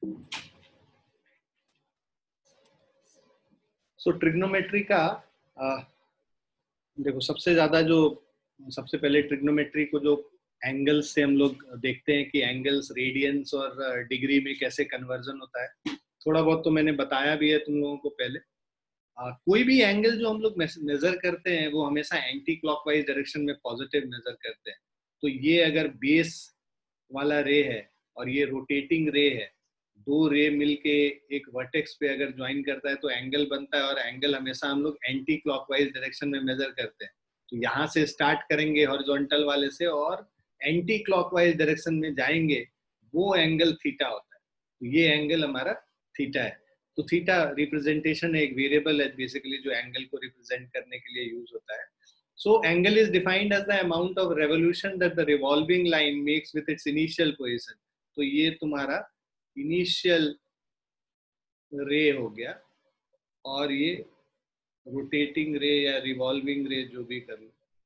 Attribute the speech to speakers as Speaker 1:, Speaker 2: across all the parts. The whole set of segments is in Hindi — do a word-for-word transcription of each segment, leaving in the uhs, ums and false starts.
Speaker 1: सो ट्रिग्नोमेट्री का आ, देखो, सबसे ज्यादा जो सबसे पहले ट्रिग्नोमेट्री को जो एंगल्स से हम लोग देखते हैं कि एंगल्स रेडियंस और डिग्री में कैसे कन्वर्जन होता है, थोड़ा बहुत तो मैंने बताया भी है तुम लोगों को पहले। आ, कोई भी एंगल जो हम लोग मेजर करते हैं वो हमेशा एंटी क्लॉकवाइज डायरेक्शन में पॉजिटिव मेजर करते हैं। तो ये अगर बेस वाला रे है और ये रोटेटिंग रे है, दो रे मिलके एक वर्टेक्स पे अगर ज्वाइन करता है तो एंगल बनता है, और एंगल हमेशा हम लोग एंटी क्लॉकवाइज डायरेक्शन में मेजर करते हैं। तो यहाँ से स्टार्ट करेंगे हॉरिजॉन्टल वाले से और एंटी क्लॉकवाइज डायरेक्शन में जाएंगे, वो एंगल थीटा होता है। तो ये एंगल हमारा थीटा है। तो थीटा रिप्रेजेंटेशन एक वेरिएबल है बेसिकली जो एंगल को रिप्रेजेंट करने के लिए यूज होता है। So angle is defined as the amount of revolution that the revolving line makes with its initial position. तो ये तुम्हारा initial ray हो गया, और ये rotating ray या revolving ray जो भी कर लो,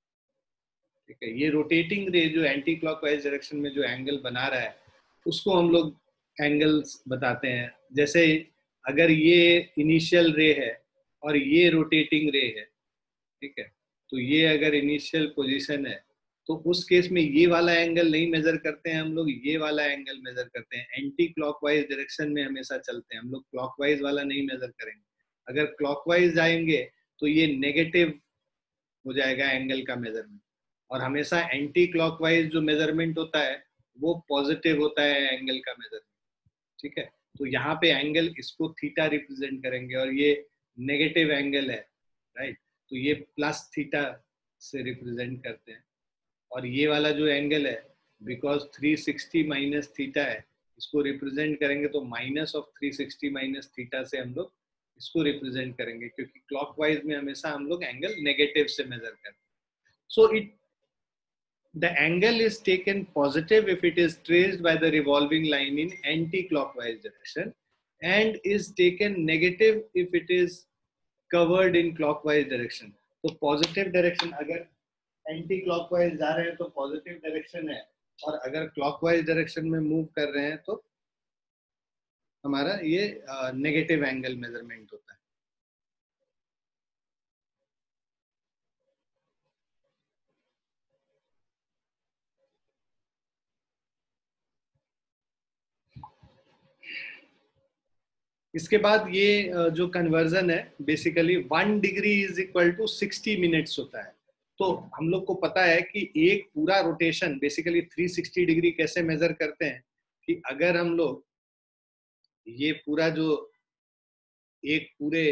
Speaker 1: ठीक है। ये rotating ray जो एंटी क्लॉकवाइज डायरेक्शन में जो एंगल बना रहा है उसको हम लोग एंगल्स बताते हैं। जैसे अगर ये इनिशियल रे है और ये रोटेटिंग रे है, ठीक है, तो ये अगर इनिशियल पोजीशन है तो उस केस में ये वाला एंगल नहीं मेजर करते हैं हम लोग, ये वाला एंगल मेजर करते हैं। एंटी क्लॉकवाइज डायरेक्शन में हमेशा चलते हैं हम लोग, क्लॉकवाइज वाला नहीं मेजर करेंगे। अगर क्लॉकवाइज जाएंगे तो ये नेगेटिव हो जाएगा एंगल का मेजरमेंट, और हमेशा एंटी क्लॉकवाइज जो मेजरमेंट होता है वो पॉजिटिव होता है एंगल का मेजरमेंट, ठीक है। तो यहाँ पे एंगल इसको थीटा रिप्रेजेंट करेंगे, और ये नेगेटिव एंगल है, राइट, तो ये प्लस थीटा से रिप्रेजेंट करते हैं। और ये वाला जो एंगल है because three sixty minus theta है, इसको रिप्रेजेंट करेंगे तो minus of three sixty minus theta से हम लोग इसको रिप्रेजेंट करेंगे, क्योंकि क्लॉकवाइज में हमेशा हम लोग एंगल नेगेटिव से मेजर करते हैं। So it the angle is taken positive if it is traced by the revolving line in anti-clockwise direction, and is taken negative if it is covered in clockwise direction. तो पॉजिटिव डायरेक्शन अगर एंटी क्लॉकवाइज जा रहे हैं तो पॉजिटिव डायरेक्शन है, और अगर क्लॉकवाइज डायरेक्शन में मूव कर रहे हैं तो हमारा ये नेगेटिव एंगल मेजरमेंट होता है। इसके बाद ये जो कन्वर्जन है basically one degree is equal to sixty minutes होता है। तो हम लोग को पता है कि एक पूरा rotation basically three sixty degree कैसे मेजर करते हैं, कि अगर हम लोग ये पूरा जो एक पूरे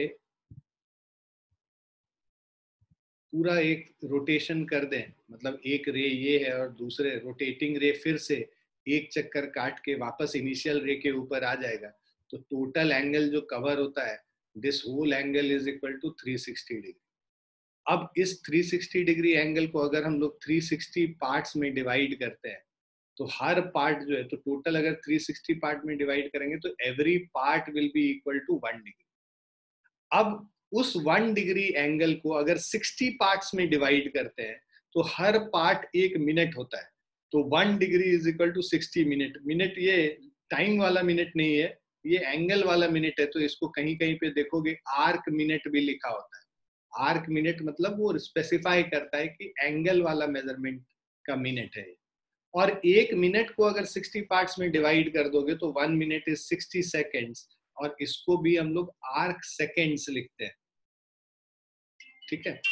Speaker 1: पूरा एक रोटेशन कर दें, मतलब एक रे ये है और दूसरे रोटेटिंग रे फिर से एक चक्कर काट के वापस इनिशियल रे के ऊपर आ जाएगा, तो टोटल एंगल जो कवर होता है this whole angle is equal to three sixty degree. अब इस थ्री सिक्सटी डिग्री एंगल को अगर हम लोग थ्री सिक्सटी पार्ट्स में डिवाइड करते हैं तो हर पार्ट जो है, तो टोटल अगर थ्री सिक्सटी पार्ट में डिवाइड करेंगे तो every part will be equal to one degree. अब उस वन डिग्री एंगल को अगर सिक्सटी पार्ट्स में डिवाइड करते हैं तो हर पार्ट एक मिनट होता है, तो one degree is equal to sixty minute. Minute ये टाइम वाला मिनट नहीं है, ये एंगल वाला मिनट है। तो इसको कहीं कहीं पे देखोगे आर्क मिनट भी लिखा होता है। आर्क मिनट मतलब वो स्पेसिफाई करता है कि एंगल वाला मेजरमेंट का मिनट है। और एक मिनट को अगर सिक्सटी पार्ट्स में डिवाइड कर दोगे तो one minute is sixty seconds, और इसको भी हम लोग आर्क सेकेंड्स लिखते हैं, ठीक है।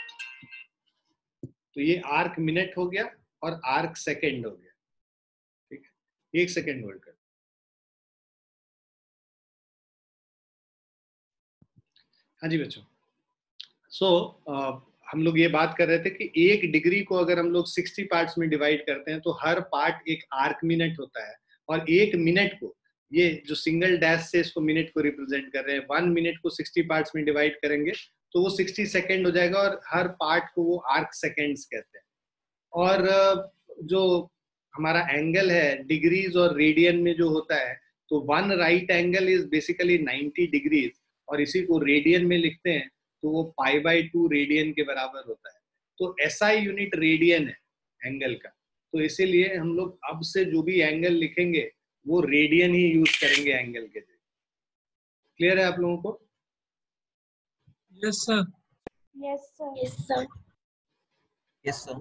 Speaker 1: तो ये आर्क मिनट हो गया और आर्क सेकेंड हो गया, ठीक है। एक सेकेंड होल्ड कर। हाँ जी बच्चों, सो so, uh, हम लोग ये बात कर रहे थे कि एक डिग्री को अगर हम लोग सिक्सटी पार्ट्स में डिवाइड करते हैं तो हर पार्ट एक आर्क मिनट होता है, और एक मिनट को ये जो सिंगल डैश से इसको मिनट को रिप्रेजेंट कर रहे हैं, वन मिनट को सिक्सटी पार्ट्स में डिवाइड करेंगे तो वो सिक्सटी सेकेंड हो जाएगा, और हर पार्ट को वो आर्क सेकेंड्स कहते हैं। और जो हमारा एंगल है डिग्रीज और रेडियन में जो होता है, तो one right angle is basically ninety degrees, और इसी को रेडियन में लिखते हैं तो वो पाई बाई टू रेडियन के बराबर होता है। तो एसआई यूनिट रेडियन है एंगल का, तो इसीलिए हम लोग अब से जो भी एंगल लिखेंगे वो रेडियन ही यूज करेंगे एंगल के लिए। क्लियर है आप लोगों को?
Speaker 2: Yes sir.
Speaker 3: Yes sir. Yes sir.
Speaker 4: Yes sir.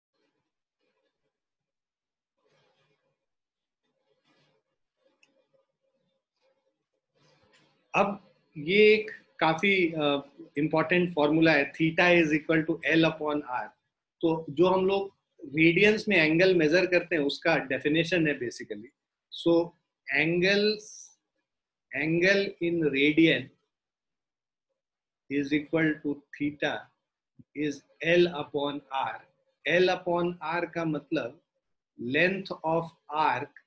Speaker 1: अब ये एक काफी इंपॉर्टेंट फॉर्मूला है, theta is equal to L upon R. तो जो हम लोग रेडियंस में एंगल मेजर करते हैं उसका डेफिनेशन है basically. So angles angle in radian is equal to theta is L upon R. L upon R का मतलब length of arc,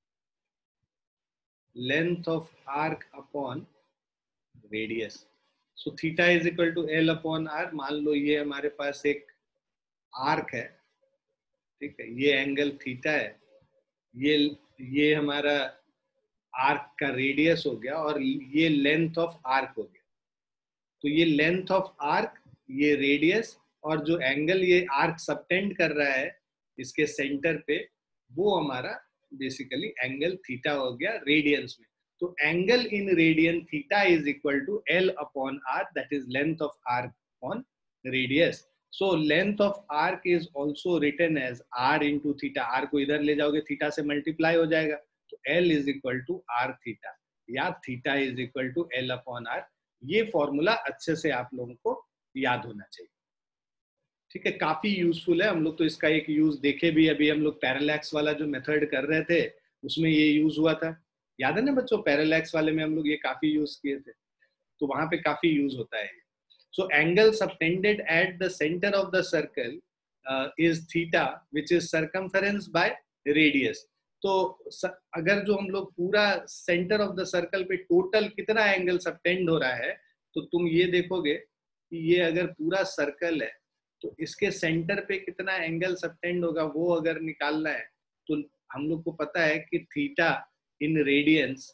Speaker 1: length of arc upon radius. So theta is equal to L upon R. मान लो ये हमारे पास एक आर्क है, ठीक है, ये एंगल थीटा है, ये ये हमारा आर्क का रेडियस हो गया और ये लेंथ ऑफ आर्क हो गया। तो ये लेंथ ऑफ आर्क, ये रेडियस, और जो एंगल ये आर्क सबटेंड कर रहा है इसके सेंटर पे, वो हमारा बेसिकली एंगल थीटा हो गया रेडियंस में। तो angle in radian theta is equal to L upon R, that is length of arc upon radius. So length of arc is also written as R into theta. R को इधर ले जाओगे थीटा से मल्टीप्लाई हो जाएगा, तो L is equal to R theta, या theta is equal to L upon R. ये फॉर्मूला अच्छे से आप लोगों को याद होना चाहिए, ठीक है। काफी यूजफुल है। हम लोग तो इसका एक यूज देखे भी, अभी हम लोग पैरालैक्स वाला जो मेथड कर रहे थे उसमें ये यूज हुआ था, याद है ना बच्चों? पैरालैक्स वाले में हम लोग ये काफी यूज किए थे, तो वहां पे काफी यूज होता है। So angle subtended at the centre of the circle is theta which is circumference by radius. तो अगर जो हम लोग पूरा सेंटर ऑफ द सर्कल पे टोटल कितना एंगल सबटेंड हो रहा है, तो तुम ये देखोगे कि ये अगर पूरा सर्कल है तो इसके सेंटर पे कितना एंगल सबटेंड होगा, वो अगर निकालना है तो हम लोग को पता है कि theta in radians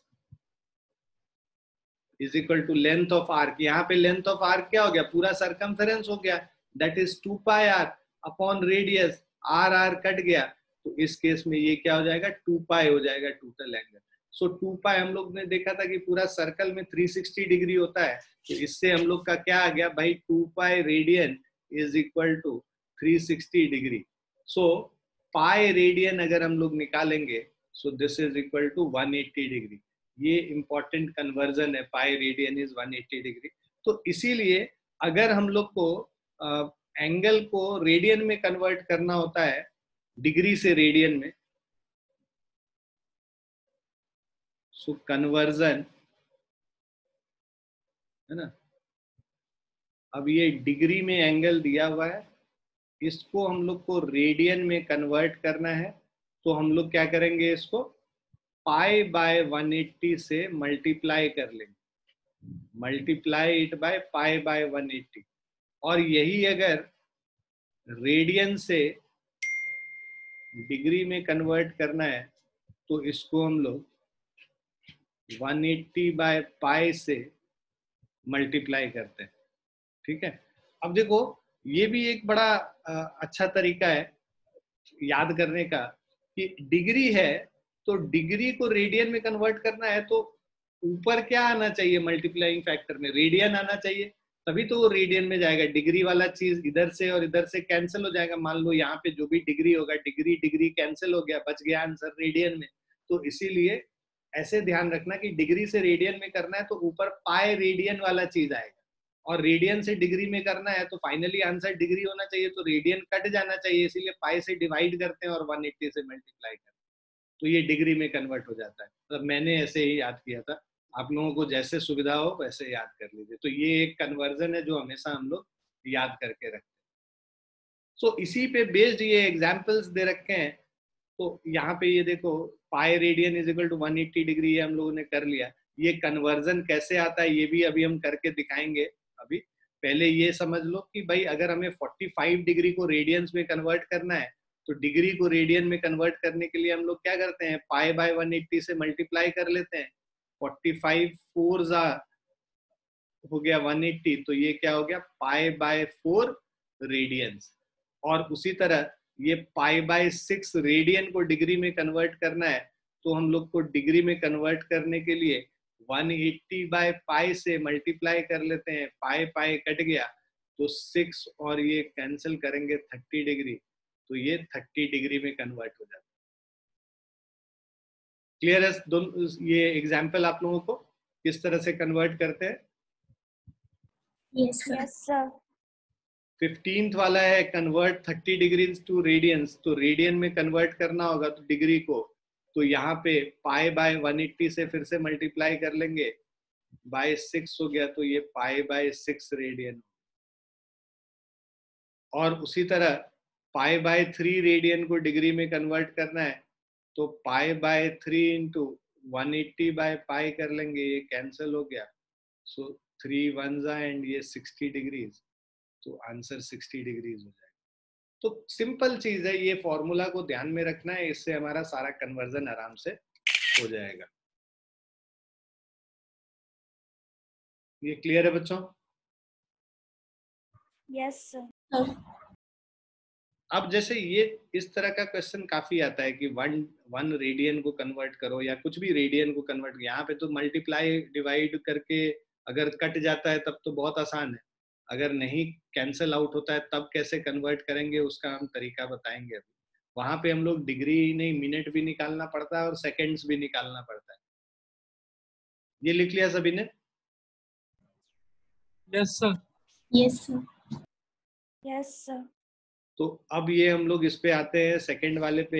Speaker 1: is equal to length of arc. यहाँ पे लेंथ ऑफ आर्क क्या हो गया? पूरा सरकमफेरेंस हो गया, that is two pi R upon radius. R R cut गया, तो इस केस में ये क्या हो जाएगा? टू पाई हो जाएगा total angle. So two pi हम लोग ने देखा था कि पूरा सर्कल में थ्री सिक्सटी डिग्री होता है, तो इससे हम लोग का क्या आ गया भाई? Two pi radian is equal to three sixty degree. So pi radian अगर हम लोग निकालेंगे, so this is equal to one eighty degree. ये इंपॉर्टेंट कन्वर्जन है, pi radian is one eighty degree. तो इसीलिए अगर हम लोग को एंगल uh, को रेडियन में कन्वर्ट करना होता है, डिग्री से रेडियन में, सो कन्वर्जन है ना। अब ये डिग्री में एंगल दिया हुआ है, इसको हम लोग को रेडियन में कन्वर्ट करना है, तो हम लोग क्या करेंगे? इसको पाई बाय वन एटी से मल्टीप्लाई कर लेंगे, multiply it by pi by one eighty. और यही अगर रेडियन से डिग्री में कन्वर्ट करना है तो इसको हम लोग वन एटी बाय पाई से मल्टीप्लाई करते हैं, ठीक है। अब देखो ये भी एक बड़ा अच्छा तरीका है याद करने का कि डिग्री है तो डिग्री को रेडियन में कन्वर्ट करना है, तो ऊपर क्या आना चाहिए? मल्टीप्लाइंग फैक्टर में रेडियन आना चाहिए, तभी तो वो रेडियन में जाएगा। डिग्री वाला चीज इधर से और इधर से कैंसिल हो जाएगा। मान लो यहाँ पे जो भी डिग्री होगा, डिग्री डिग्री कैंसिल हो गया, बच गया आंसर रेडियन में। तो इसीलिए ऐसे ध्यान रखना कि डिग्री से रेडियन में करना है तो ऊपर पाई रेडियन वाला चीज आएगा, और रेडियन से डिग्री में करना है तो फाइनली आंसर डिग्री होना चाहिए, तो रेडियन कट जाना चाहिए, इसीलिए पाई से डिवाइड करते हैं और वन एटी से मल्टीप्लाई करते हैं, तो ये डिग्री में कन्वर्ट हो जाता है। तो मैंने ऐसे ही याद किया था, आप लोगों को जैसे सुविधा हो वैसे याद कर लीजिए। तो ये एक कन्वर्जन है जो हमेशा हम लोग याद करके रखते हैं। सो so, इसी पे बेस्ड ये एग्जांपल्स दे रखे हैं। तो यहाँ पे ये देखो, pi radian is equal to one eighty degree, ये हम लोगों ने कर लिया। ये कन्वर्जन कैसे आता है ये भी अभी हम करके दिखाएंगे। अभी पहले ये समझ लो कि भाई अगर हमें पैंतालीस डिग्री को रेडियंस में कन्वर्ट करना है, तो डिग्री को रेडियन में कन्वर्ट करने के लिए हम लोग क्या करते हैं? पाई बाय वन एटी से मल्टीप्लाई कर लेते हैं। पैंतालीस फोर जा हो गया वन एटी, तो ये क्या हो गया? Pi by four radians. और उसी तरह ये पाई बाय सिक्स रेडियन को डिग्री में कन्वर्ट करना है, तो हम लोग को डिग्री में कन्वर्ट करने के लिए वन एट्टी बाय पाई से मल्टीप्लाई कर लेते हैं, पाई पाई कट गया तो सिक्स और ये कैंसिल करेंगे थर्टी डिग्री, तो ये थर्टी डिग्री में कन्वर्ट हो जाता है। क्लियर है दोनों? ये एग्जाम्पल आप लोगों को किस तरह से कन्वर्ट करते हैं?
Speaker 3: Yes, sir. Yes, sir.
Speaker 1: Fifteenth वाला है convert thirty degree to radians, तो रेडियन में कन्वर्ट करना होगा तो डिग्री को, तो यहाँ पे पाई बाय वन एट्टी से फिर से मल्टीप्लाई कर लेंगे, बाय सिक्स हो गया तो ये पाई बाय सिक्स रेडियन। और उसी तरह पाई बाय थ्री रेडियन को डिग्री में कन्वर्ट करना है तो pi by three into one eighty by pi कर लेंगे, ये कैंसिल हो गया, सो थ्री वन जा एंड ये सिक्सटी डिग्रीज, तो आंसर सिक्सटी डिग्रीज हो जाएगा। तो सिंपल चीज है, ये फॉर्मूला को ध्यान में रखना है, इससे हमारा सारा कन्वर्जन आराम से हो जाएगा। ये क्लियर है बच्चों?
Speaker 3: Yes, sir.
Speaker 1: अब जैसे ये इस तरह का क्वेश्चन काफी आता है कि वन वन रेडियन को कन्वर्ट करो या कुछ भी रेडियन को कन्वर्ट, यहाँ पे तो मल्टीप्लाई डिवाइड करके अगर कट जाता है तब तो बहुत आसान है, अगर नहीं कैंसिल आउट होता है तब कैसे कन्वर्ट करेंगे उसका हम तरीका बताएंगे अभी। वहां पे हम लोग डिग्री नहीं मिनट भी निकालना पड़ता है और सेकेंड्स भी निकालना पड़ता है। ये लिख लिया सभी ने?
Speaker 2: Yes, sir.
Speaker 3: Yes, sir. Yes, sir.
Speaker 1: तो अब ये हम लोग इस पे आते हैं सेकंड वाले पे।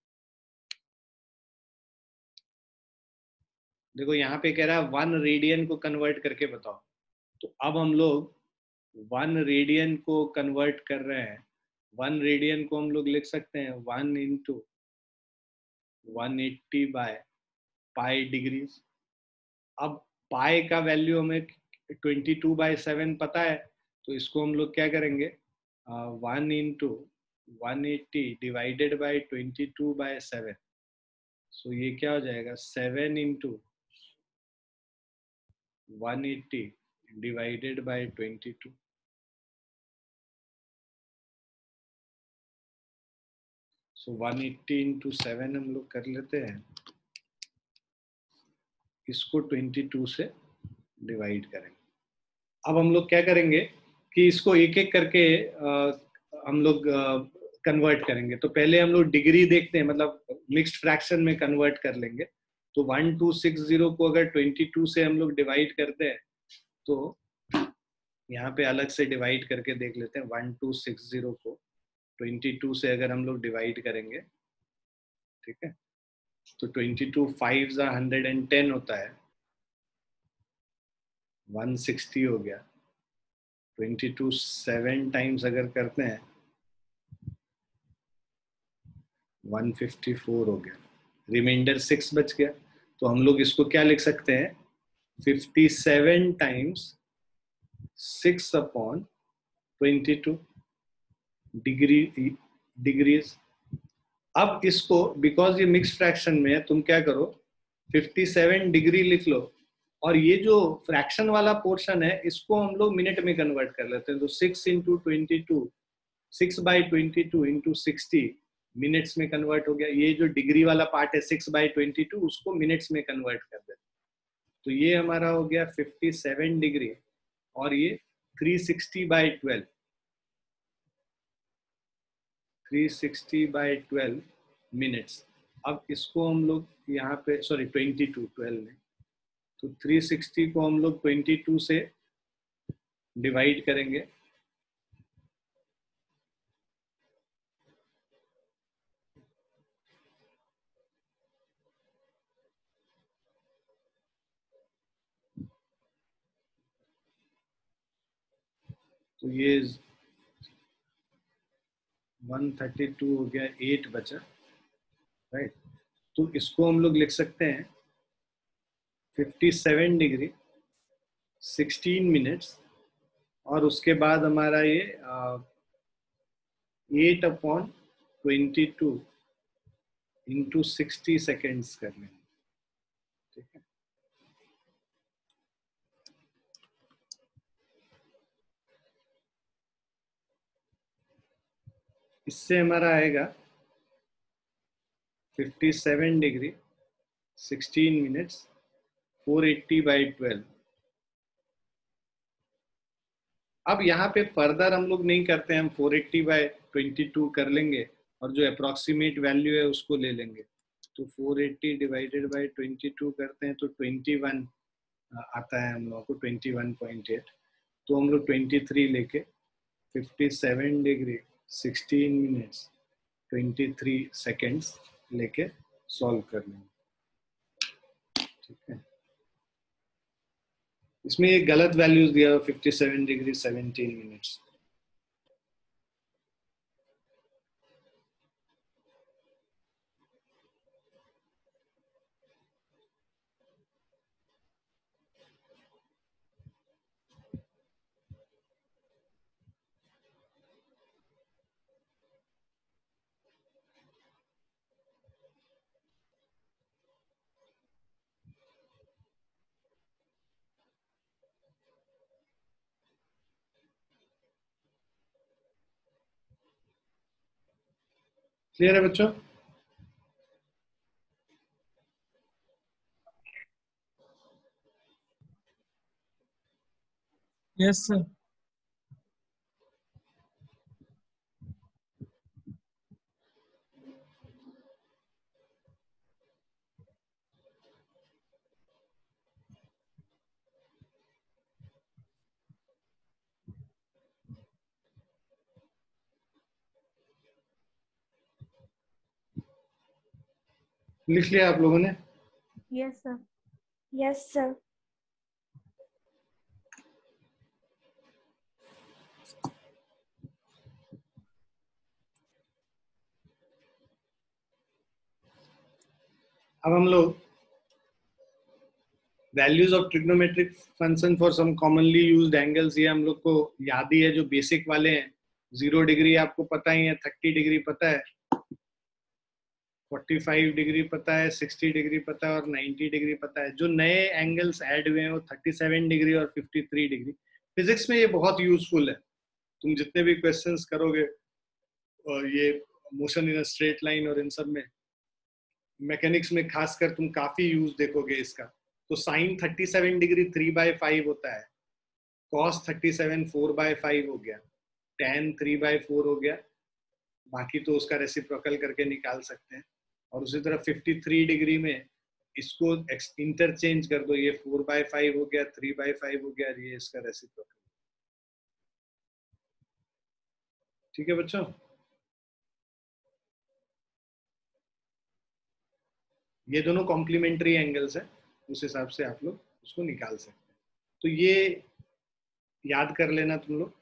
Speaker 1: देखो यहाँ पे कह रहा है वन रेडियन को कन्वर्ट करके बताओ, तो अब हम लोग वन रेडियन को कन्वर्ट कर रहे हैं। वन रेडियन को हम लोग लिख सकते हैं one into one eighty by pi degrees. अब पाई का वैल्यू हमें ट्वेंटी टू बाई सेवन पता है, तो इसको हम लोग क्या करेंगे, one into one eighty divided by twenty two by seven, so ये क्या हो जाएगा, seven into one eighty divided by twenty two. So one eighty into seven हम लोग कर लेते हैं, इसको ट्वेंटी टू से डिवाइड करेंगे। अब हम लोग क्या करेंगे कि इसको एक एक करके आ, हम लोग कन्वर्ट करेंगे। तो पहले हम लोग डिग्री देखते हैं, मतलब मिक्स्ड फ्रैक्शन में कन्वर्ट कर लेंगे। तो वन टू सिक्स जीरो को अगर ट्वेंटी टू से हम लोग डिवाइड करते हैं तो यहाँ पे अलग से डिवाइड करके देख लेते हैं। वन टू सिक्स जीरो को ट्वेंटी टू से अगर हम लोग डिवाइड करेंगे, ठीक है, तो ट्वेंटी टू फाइव जा हंड्रेड एंड टेन होता है, वन सिक्सटी हो गया। ट्वेंटी टू सेवन टाइम्स अगर करते हैं वन फिफ्टी फोर हो गया, रिमाइंडर सिक्स बच गया। तो हम लोग इसको क्या लिख सकते हैं, fifty seven times six upon twenty two degree degrees. अब इसको बिकॉज ये मिक्स फ्रैक्शन में है, तुम क्या करो फिफ्टी सेवन डिग्री लिख लो, और ये जो फ्रैक्शन वाला पोर्शन है इसको हम लोग मिनट में कन्वर्ट कर लेते हैं। तो six into twenty two, six by twenty two into sixty minutes में कन्वर्ट हो गया। ये जो डिग्री वाला पार्ट है सिक्स बाई ट्वेंटी टू, उसको मिनट्स में कन्वर्ट कर देते हैं। तो ये हमारा हो गया फिफ्टी सेवन डिग्री, और ये three sixty by twelve, three sixty by twelve minutes. अब इसको हम लोग यहाँ पे, सॉरी ट्वेंटी टू, ट्वेल्व में, तो थ्री सिक्सटी को हम लोग ट्वेंटी टू से डिवाइड करेंगे। तो ये वन थर्टी टू हो गया, एट बचा, राइट। तो इसको हम लोग लिख सकते हैं fifty seven degree sixteen minutes, और उसके बाद हमारा ये eight upon twenty two into sixty seconds कर लेंगे, ठीक है। इससे हमारा आएगा fifty seven degree sixteen minutes, four eighty by twelve. अब यहाँ पे फर्दर हम लोग नहीं करते हैं, हम four eighty by twenty two कर लेंगे और जो अप्रोक्सीमेट वैल्यू है उसको ले लेंगे। तो four eighty divided by twenty two करते हैं तो ट्वेंटी वन आता है हम लोगों को, ट्वेंटी वन पॉइंट एट। तो हम लोग ट्वेंटी थ्री लेके fifty seven degree sixteen minutes twenty three seconds लेके सॉल्व कर लेंगे। ठीक है, इसमें एक गलत वैल्यूज दिया हुआ fifty seven degree seventeen minutes. Clear है बच्चों?
Speaker 2: Yes sir.
Speaker 1: लिख लिया आप लोगों ने?
Speaker 3: Yes sir. Yes sir.
Speaker 1: अब हम लोग values of trigonometric function for some commonly used angles, ये हम लोग को याद ही है, जो बेसिक वाले हैं। जीरो डिग्री आपको पता ही है, थर्टी डिग्री पता है, फोर्टी फाइव डिग्री पता है, सिक्सटी डिग्री पता है और नाइंटी डिग्री पता है। जो नए एंगल्स ऐड हुए हैं वो थर्टी सेवन डिग्री और फिफ्टी थ्री डिग्री। फिजिक्स में ये बहुत यूजफुल है। तुम जितने भी क्वेश्चंस करोगे और ये मोशन इन स्ट्रेट लाइन और इन सब में, मैकेनिक्स में खासकर तुम काफी यूज देखोगे इसका। तो sine thirty seven degree three by five होता है, cos thirty seven four by five हो गया, टेन थ्री बाय फोर हो गया, बाकी तो उसका रेसिप्रोकल करके निकाल सकते हैं। और उसी तरह फिफ्टी थ्री डिग्री में इसको इंटरचेंज कर दो, ये फोर बाय फाइव हो गया, थ्री बाय फाइव हो गया, ये इसका रेसिप्रोकल। ठीक है बच्चों? ये दोनों कॉम्प्लीमेंट्री एंगल्स है, उस हिसाब से आप लोग उसको निकाल सकते हैं। तो ये याद कर लेना तुम लोग।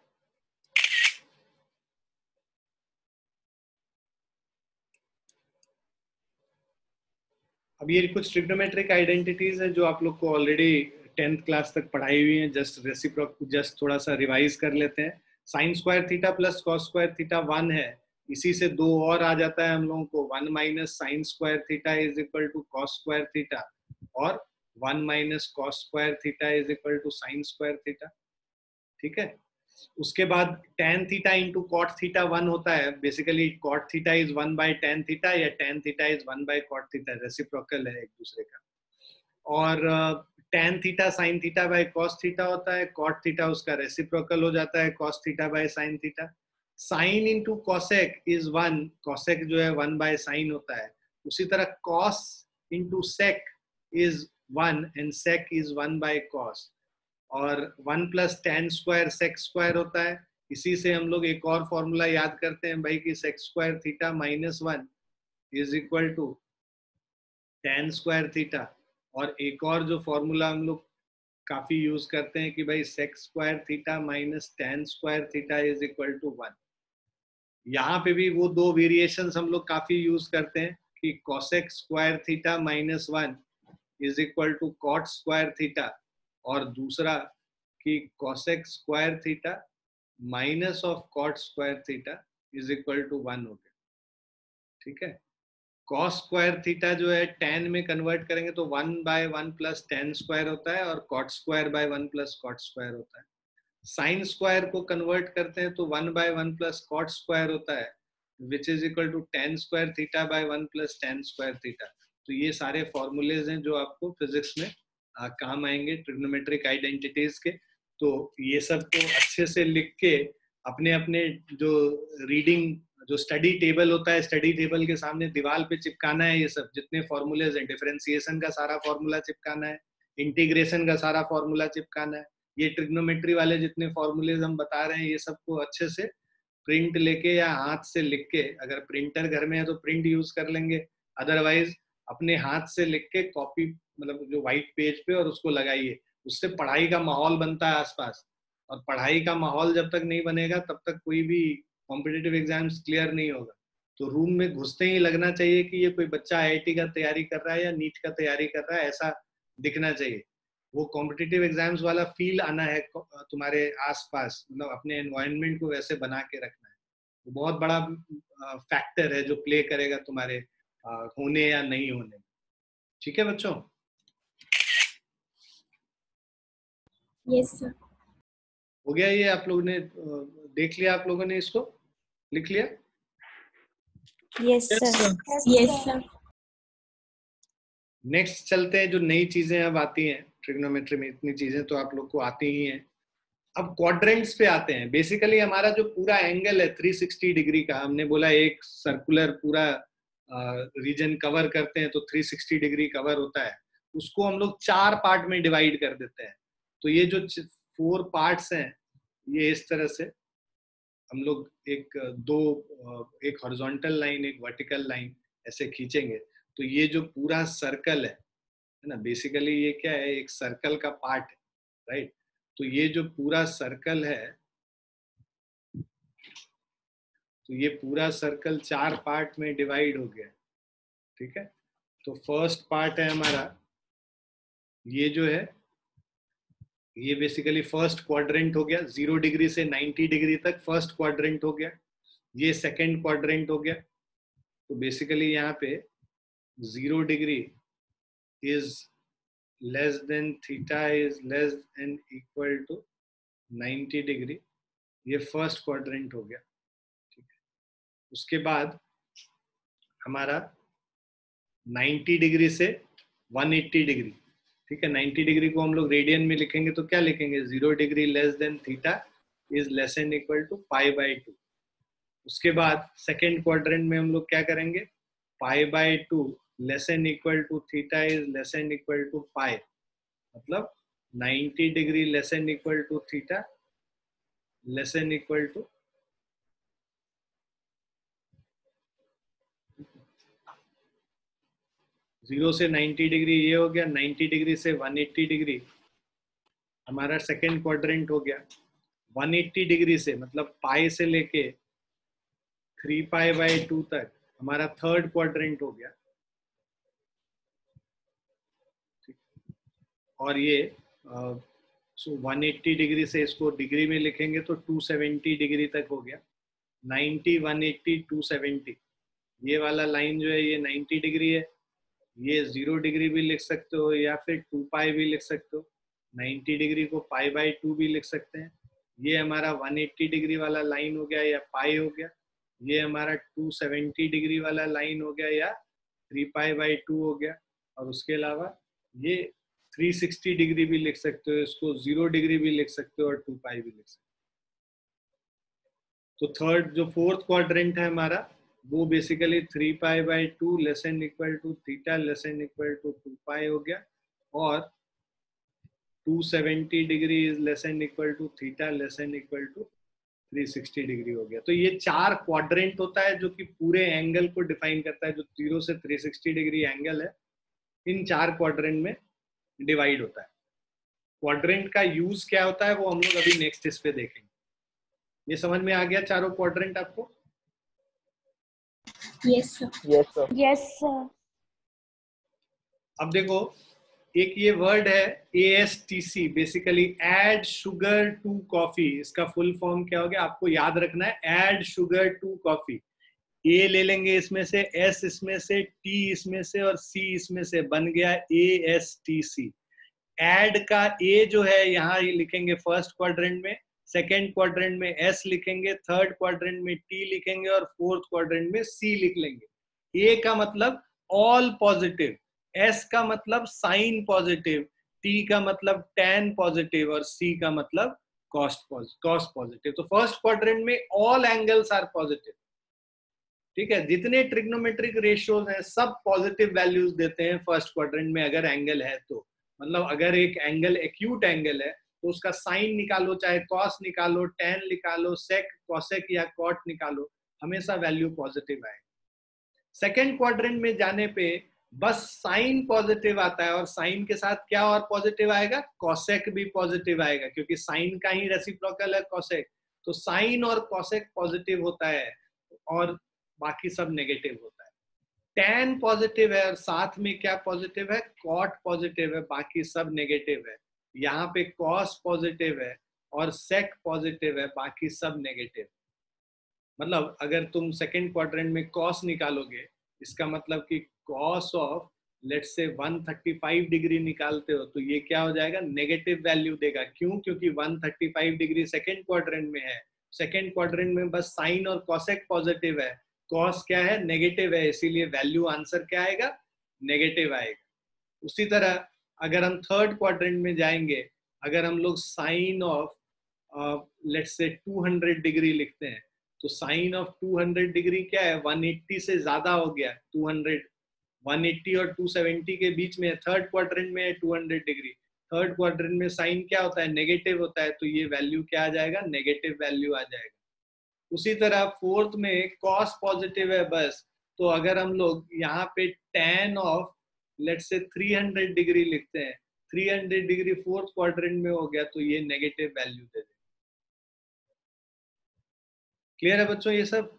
Speaker 1: अब ये कुछ ट्रिग्नोमेट्रिक आइडेंटिटीज है जो आप लोग को ऑलरेडी टेंथ क्लास तक पढ़ाई हुई है। जस्ट रेसिप्रोक जस्ट थोड़ा सा रिवाइज कर लेते हैं। Sine square theta plus cos square theta one है, इसी से दो और आ जाता है हम लोगों को, one minus sine square theta is equal to cos square theta, और one minus cos square theta is equal to sine square theta. ठीक है, उसके बाद tan theta into cot theta one होता है। Basically cot theta is one by tan theta या tan theta is one by cot theta, reciprocal है एक दूसरे का। और tan theta sine theta by cos theta होता है, कॉट थीटा उसका रेसिप्रोकल हो जाता है cos theta by sine theta. Sine into cosec is one, cosec जो है वन बाय साइन होता है। उसी तरह cos into sec is one and sec is one by cos. और one plus tan square sec square होता है। इसी से हम लोग एक और फॉर्मूला याद करते हैं भाई कि sec square theta minus one is equal to tan square theta. और एक और जो फॉर्मूला हम लोग काफी यूज करते हैं कि भाई sec square theta minus tan square theta is equal to one. यहाँ पे भी वो दो वेरिएशंस हम लोग काफी यूज करते हैं कि cosec square theta minus one is equal to cot square theta, और दूसरा कि cosec square theta minus of cot square theta is equal to one हो गया। ठीक है, कॉस स्क्वायर थीटा जो है टेन में कन्वर्ट करेंगे तो one by one plus tan square होता है, और cot square by one plus cot square होता है। साइन स्क्वायर को कन्वर्ट करते हैं तो one by one plus cot square होता है, which is equal to tan square theta by one plus tan square theta. तो तो ये सारे फॉर्मूलेज हैं जो आपको फिजिक्स में आ, काम आएंगे ट्रिग्नोमेट्रिक आइडेंटिटीज के। तो ये सब को अच्छे से लिख के अपने अपने जो रीडिंग जो स्टडी टेबल होता है, स्टडी टेबल के सामने दीवार पे चिपकाना है। ये सब जितने फॉर्मूलेज हैं, डिफरेंशिएशन का सारा फॉर्मूला चिपकाना है, इंटीग्रेशन का सारा फॉर्मूला चिपकाना है, ये ट्रिग्नोमेट्री वाले जितने फॉर्मूलेज हम बता रहे हैं ये सबको अच्छे से प्रिंट लेके या हाथ से लिख के, अगर प्रिंटर घर में है तो प्रिंट यूज कर लेंगे, अदरवाइज अपने हाथ से लिख के कॉपी मतलब जो व्हाइट पेज पे, और उसको लगाइए। उससे पढ़ाई का माहौल बनता है आसपास, और पढ़ाई का माहौल जब तक नहीं बनेगा तब तक कोई भी कॉम्पिटिटिव एग्जाम्स क्लियर नहीं होगा। तो रूम में घुसते ही लगना चाहिए कि ये कोई बच्चा आई आई टी का तैयारी कर रहा है या नीट का तैयारी कर रहा है, ऐसा दिखना चाहिए। वो कॉम्पिटिटिव एग्जाम्स वाला फील आना है तुम्हारे आसपास, मतलब अपने एनवायरनमेंट को वैसे बना के रखना है। वो बहुत बड़ा फैक्टर है जो प्ले करेगा तुम्हारे होने या नहीं होने। ठीक है बच्चों?
Speaker 3: Yes sir.
Speaker 1: हो गया ये? आप लोगों ने देख लिया? आप लोगों ने इसको लिख लिया?
Speaker 3: Yes sir. Yes sir.
Speaker 1: Next चलते हैं, जो नई चीजें अब आती हैं ट्रिग्नोमेट्री में। इतनी चीजें तो आप लोग को आती ही हैं। अब क्वाड्रेंट्स पे आते हैं। बेसिकली हमारा जो पूरा एंगल है तीन सौ साठ डिग्री का, हमने बोला एक सर्कुलर पूरा रीजन कवर करते हैं तो तीन सौ साठ डिग्री कवर होता है। उसको हम लोग चार पार्ट में डिवाइड कर देते हैं। तो ये जो फोर पार्ट्स हैं ये इस तरह से हम लोग एक दो एक हॉरिजॉन्टल लाइन एक वर्टिकल लाइन ऐसे खींचेंगे। तो ये जो पूरा सर्कल है है ना, बेसिकली ये क्या है, एक सर्कल का पार्ट है, राइट। तो ये जो पूरा सर्कल है, तो ये पूरा सर्कल चार पार्ट में डिवाइड हो गया, ठीक है। तो फर्स्ट पार्ट है हमारा ये जो है, ये बेसिकली फर्स्ट क्वाड्रेंट हो गया, जीरो डिग्री से नाइंटी डिग्री तक फर्स्ट क्वाड्रेंट हो गया। ये सेकंड क्वाड्रेंट हो गया। तो बेसिकली यहाँ पे zero degree is less than theta is less than equal to ninety degree, ये फर्स्ट क्वाड्रेंट हो गया, ठीक है। उसके बाद हमारा नाइंटी डिग्री से वन एटी डिग्री, ठीक है। नाइंटी डिग्री को हम लोग रेडियन में लिखेंगे तो क्या लिखेंगे, zero degree less than theta is less than equal to pi by two. उसके बाद सेकेंड क्वाड्रेंट में हम लोग क्या करेंगे, pi by two less than equal to theta is less than equal to pi, मतलब ninety degree less than equal to theta less than equal to zero से नाइंटी डिग्री ये हो गया। नाइंटी डिग्री से वन एटी डिग्री हमारा सेकेंड क्वाड्रेंट हो गया। वन एटी डिग्री से मतलब पाई से लेके थ्री पाई बाई टू तक हमारा थर्ड क्वाड्रेंट हो गया, और ये सो वन एटी डिग्री से इसको डिग्री में लिखेंगे तो टू सेवेंटी डिग्री तक हो गया। Ninety, one eighty, two seventy, ये वाला लाइन जो है ये नाइंटी डिग्री है। ये जीरो डिग्री भी लिख सकते हो या फिर टू पाई भी लिख सकते हो। नाइंटी डिग्री को पाई बाई टू भी लिख सकते हैं। ये हमारा वन एटी डिग्री वाला लाइन हो गया या पाई हो गया। ये हमारा टू सेवेंटी डिग्री वाला लाइन हो गया या थ्री पाई बाई टू हो गया। और उसके अलावा ये थ्री सिक्सटी डिग्री भी लिख सकते हो, इसको जीरो डिग्री भी लिख सकते हो और टू पाई भी लिख सकते हो। तो थर्ड जो फोर्थ क्वाड्रेंट है हमारा वो basically three pi by two less than equal to theta less than equal to two pi हो गया, और two seventy degree is less than equal to theta less than equal to three sixty degree हो गया। तो ये चार क्वाड्रेंट होता है जो कि पूरे एंगल को डिफाइन करता है। जो जीरो से थ्री सिक्सटी डिग्री एंगल है इन चार क्वाड्रेंट में डिवाइड होता है। क्वाड्रेंट का यूज क्या होता है वो हम लोग अभी नेक्स्ट इस पे देखेंगे। ये समझ में आ गया चारों क्वाड्रेंट आपको?
Speaker 3: Yes sir.
Speaker 4: Yes sir.
Speaker 3: Yes sir.
Speaker 1: अब देखो एक ये वर्ड है A S T C, basically add sugar to coffee. इसका फुल फॉर्म क्या हो गया आपको याद रखना है, add sugar to coffee. A ले लेंगे इसमें से, एस इसमें से, टी इसमें से और सी इसमें से, बन गया A S T C. Add का ए जो है यहाँ लिखेंगे फर्स्ट क्वाड्रेंट में, सेकेंड क्वाड्रेंट में एस लिखेंगे, थर्ड क्वाड्रेंट में टी लिखेंगे और फोर्थ क्वाड्रेंट में सी लिख लेंगे। ए का मतलब ऑल पॉजिटिव, एस का मतलब साइन पॉजिटिव, टी का मतलब टैन पॉजिटिव और सी का मतलब कॉस्ट कॉस्ट पॉजिटिव। तो फर्स्ट क्वाड्रेंट में ऑल एंगल्स आर पॉजिटिव, ठीक है। जितने ट्रिग्नोमेट्रिक रेशियोज हैं सब पॉजिटिव वैल्यूज देते हैं फर्स्ट क्वाड्रेंट में अगर एंगल है तो। मतलब अगर एक एंगल एक्यूट एंगल है तो उसका साइन निकालो, चाहे कॉस निकालो, टैन निकालो, सेक, कॉसेक या कॉट निकालो, हमेशा वैल्यू पॉजिटिव आएगा। सेकेंड क्वाड्रेंट में जाने पे बस साइन पॉजिटिव आता है और साइन के साथ क्या और पॉजिटिव आएगा, कॉसेक भी पॉजिटिव आएगा, क्योंकि साइन का ही रेसिप्रोकल है कॉसेक। तो साइन और कॉसेक पॉजिटिव होता है और बाकी सब नेगेटिव होता है। टैन पॉजिटिव है और साथ में क्या पॉजिटिव है, कॉट पॉजिटिव है, बाकी सब नेगेटिव है। यहाँ पे कॉस पॉजिटिव है और सेक पॉजिटिव है, बाकी सब नेगेटिव। मतलब अगर तुम सेकेंड क्वाड्रेंट में कॉस निकालोगे, इसका मतलब कि cos of let's say one thirty five degree निकालते हो तो ये क्या हो जाएगा, नेगेटिव वैल्यू देगा। क्यों? क्योंकि one thirty five degree second quadrant में है। सेकेंड क्वाड्रेंट में बस साइन और कॉसेक पॉजिटिव है, कॉस क्या है, नेगेटिव है, इसीलिए वैल्यू आंसर क्या आएगा, नेगेटिव आएगा। उसी तरह अगर हम थर्ड क्वाड्रेंट में जाएंगे, अगर हम लोग sine of let's say two hundred degree लिखते हैं तो sine of two hundred degree क्या है, वन एट्टी से ज्यादा हो गया, टू हंड्रेड, वन एट्टी और टू सेवेंटी के बीच में, थर्ड क्वाड्रेंट में है two hundred degree. Third quadrant में साइन क्या होता है, नेगेटिव होता है, तो ये वैल्यू क्या आ जाएगा, नेगेटिव वैल्यू आ जाएगा। उसी तरह फोर्थ में कॉस पॉजिटिव है बस, तो अगर हम लोग यहाँ पे tan of let's say three hundred degree लिखते हैं, three hundred degree fourth quadrant में हो गया तो ये नेगेटिव वैल्यू दे देगा। क्लियर है बच्चों ये सब?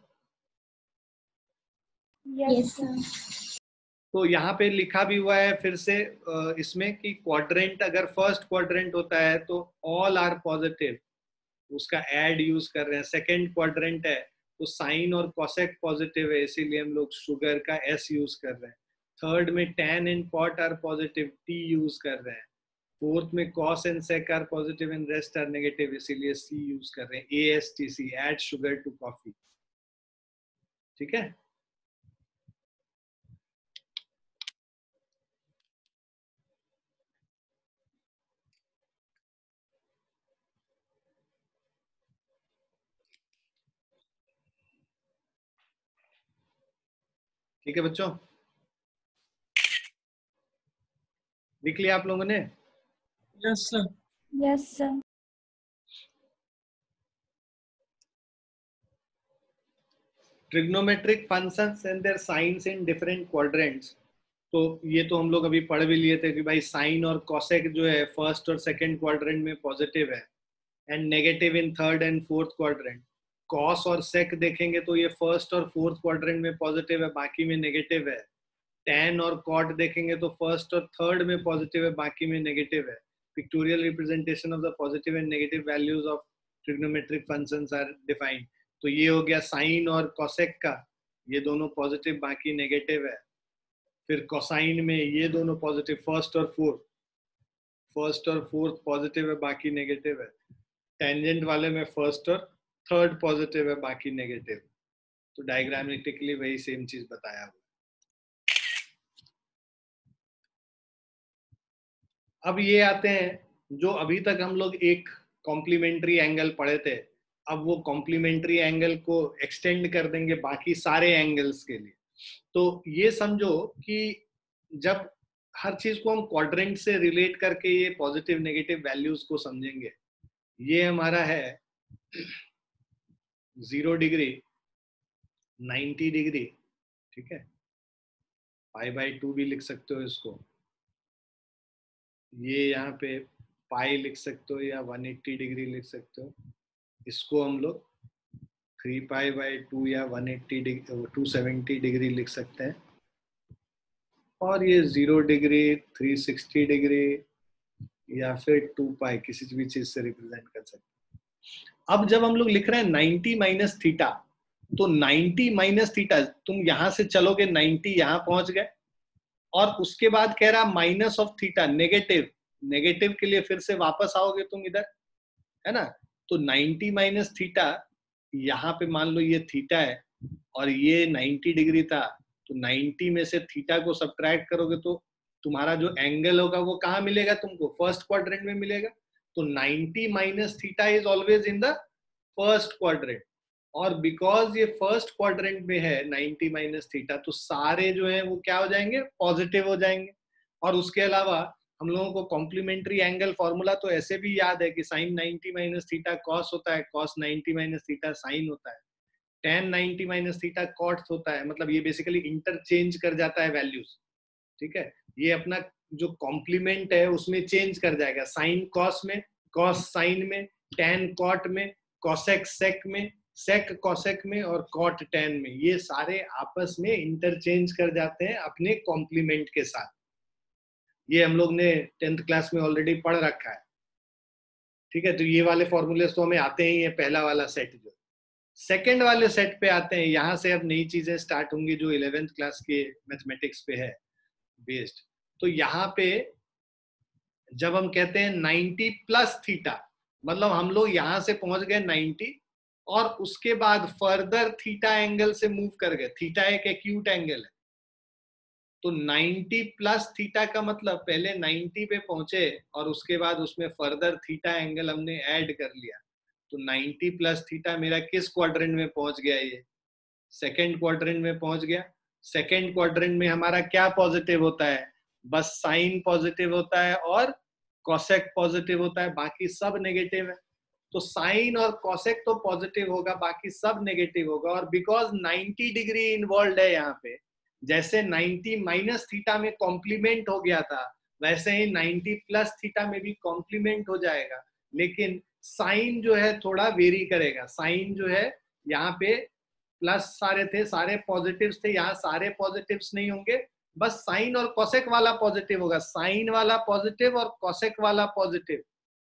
Speaker 3: Yes sir.
Speaker 1: तो यहाँ पे लिखा भी हुआ है फिर से इसमें कि क्वाड्रेंट अगर फर्स्ट क्वाड्रेंट होता है तो ऑल आर पॉजिटिव, उसका एड यूज कर रहे हैं। सेकंड क्वाड्रेंट है तो साइन और कॉसेक पॉजिटिव है, इसीलिए हम लोग शुगर का एस यूज कर रहे हैं। थर्ड में tan and cot are positive, T use कर रहे हैं। फोर्थ में cos and sec are positive and rest are negative, इसीलिए सी यूज कर रहे हैं, A S T C, add sugar to coffee. ठीक है। ठीक है बच्चों, लिख लिया आप लोगों ने?
Speaker 2: Yes sir.
Speaker 3: Yes sir.
Speaker 1: Trigonometric functions and their signs in different quadrants. तो ये तो हम लोग अभी पढ़ भी लिए थे कि भाई साइन और कॉसेक जो है फर्स्ट और सेकंड क्वाड्रेंट में पॉजिटिव है and negative in third and fourth quadrant. Cos और सेक देखेंगे तो ये फर्स्ट और फोर्थ क्वाड्रेंट में पॉजिटिव है, बाकी में नेगेटिव है। टैन और कॉट देखेंगे तो फर्स्ट और थर्ड में पॉजिटिव है, बाकी में नेगेटिव है। Pictorial representation of the positive and negative values of trigonometric functions are defined. तो ये हो गया साइन और कॉसेक का, ये दोनों पॉजिटिव बाकी नेगेटिव है। फिर कोसाइन में ये दोनों पॉजिटिव, फर्स्ट और फोर्थ, फर्स्ट और फोर्थ पॉजिटिव है, बाकी नेगेटिव है। टेंजेंट वाले में फर्स्ट और थर्ड पॉजिटिव है, बाकी नेगेटिव। तो डायग्रामेटिकली वही सेम चीज बताया हुआ। अब ये आते हैं जो अभी तक हम लोग एक कॉम्प्लीमेंट्री एंगल पढ़े थे, अब वो कॉम्प्लीमेंट्री एंगल को एक्सटेंड कर देंगे बाकी सारे एंगल्स के लिए। तो ये समझो कि जब हर चीज को हम क्वाड्रेंट से रिलेट करके ये पॉजिटिव नेगेटिव वैल्यूज को समझेंगे। ये हमारा है जीरो डिग्री, नाइन्टी डिग्री, ठीक है, पाई बाई टू भी लिख सकते हो इसको। ये यहाँ पे पाई लिख सकते हो या वन एट्टी डिग्री लिख सकते हो। इसको हम लोग थ्री पाई बाई टू या one eighty degree, two seventy degree लिख सकते हैं। और ये zero degree, three sixty degree या फिर टू पाई, किसी भी चीज से रिप्रेजेंट कर सकते हैं। अब जब हम लोग लिख रहे हैं नाइन्टी माइनस थीटा, तो नाइन्टी माइनस थीटा, तुम यहां से चलोगे नाइन्टी यहां पहुंच गए, और उसके बाद कह रहा minus of theta, negative, negative के लिए फिर से वापस आओगे तुम इधर, है ना। तो नाइन्टी माइनस थीटा, यहाँ पे मान लो ये थीटा है और ये नाइन्टी डिग्री था, तो नाइन्टी में से थीटा को सब्ट्रैक्ट करोगे तो तुम्हारा जो एंगल होगा वो कहाँ मिलेगा तुमको? फर्स्ट क्वाड्रेंट में मिलेगा। तो ninety minus theta is always in the first quadrant, और बिकॉज ये फर्स्ट क्वाड्रेंट में है नाइंटी माइनस थीटा, तो सारे जो है वो क्या हो जाएंगे? पॉजिटिव हो जाएंगे। और उसके अलावा हम लोगों को कॉम्प्लीमेंट्री एंगल फॉर्मूला तो ऐसे भी याद है कि sine ninety minus theta cos होता है, cos ninety minus theta sine होता है, tan ninety minus theta cot होता है। मतलब ये बेसिकली इंटरचेंज कर जाता है वैल्यूज, ठीक है। ये अपना जो कॉम्प्लीमेंट है उसमें चेंज कर जाएगा, साइन कॉस में, कॉस साइन में, टेन कॉट में, कॉसेक सेक में, सेक कॉसेक में, और कॉट टेन में। ये सारे आपस में इंटरचेंज कर जाते हैं अपने कॉम्प्लीमेंट के साथ। ये हम लोग ने टेंथ क्लास में ऑलरेडी पढ़ रखा है, ठीक है। तो ये वाले फॉर्मूले तो हमें आते ही है, पहला वाला सेट। जो सेकंड वाले सेट पे आते हैं, यहाँ से अब नई चीजें स्टार्ट होंगी जो इलेवेंथ क्लास के मैथमेटिक्स पे है बेस्ड। तो यहाँ पे जब हम कहते हैं नाइंटी प्लस थीटा, मतलब हम लोग यहाँ से पहुंच गए नाइंटी और उसके बाद फर्दर थीटा एंगल से मूव कर गए। थीटा एक एक्यूट एंगल है, तो नाइंटी प्लस थीटा का मतलब पहले नाइंटी पे पहुंचे और उसके बाद उसमें फर्दर थीटा एंगल हमने ऐड कर लिया। तो नाइंटी प्लस थीटा मेरा किस क्वाड्रेंट में पहुंच गया? ये सेकंड क्वाड्रेंट में पहुंच गया। सेकंड क्वाड्रेंट में हमारा क्या पॉजिटिव होता है? बस साइन पॉजिटिव होता है और कॉसेक पॉजिटिव होता है, बाकी सब नेगेटिव है। तो साइन और कॉसेक तो पॉजिटिव होगा, बाकी सब नेगेटिव होगा। और बिकॉज नाइंटी डिग्री इन्वॉल्व है यहाँ पे, जैसे नाइंटी माइनस थीटा में कॉम्प्लीमेंट हो गया था, वैसे ही नाइंटी प्लस थीटा में भी कॉम्प्लीमेंट हो जाएगा, लेकिन साइन जो है थोड़ा वेरी करेगा। साइन जो है यहाँ पे प्लस सारे थे, सारे पॉजिटिव्स थे, यहाँ सारे पॉजिटिव्स नहीं होंगे, बस साइन और कॉसेक वाला पॉजिटिव होगा। साइन वाला पॉजिटिव और कॉसेक वाला पॉजिटिव,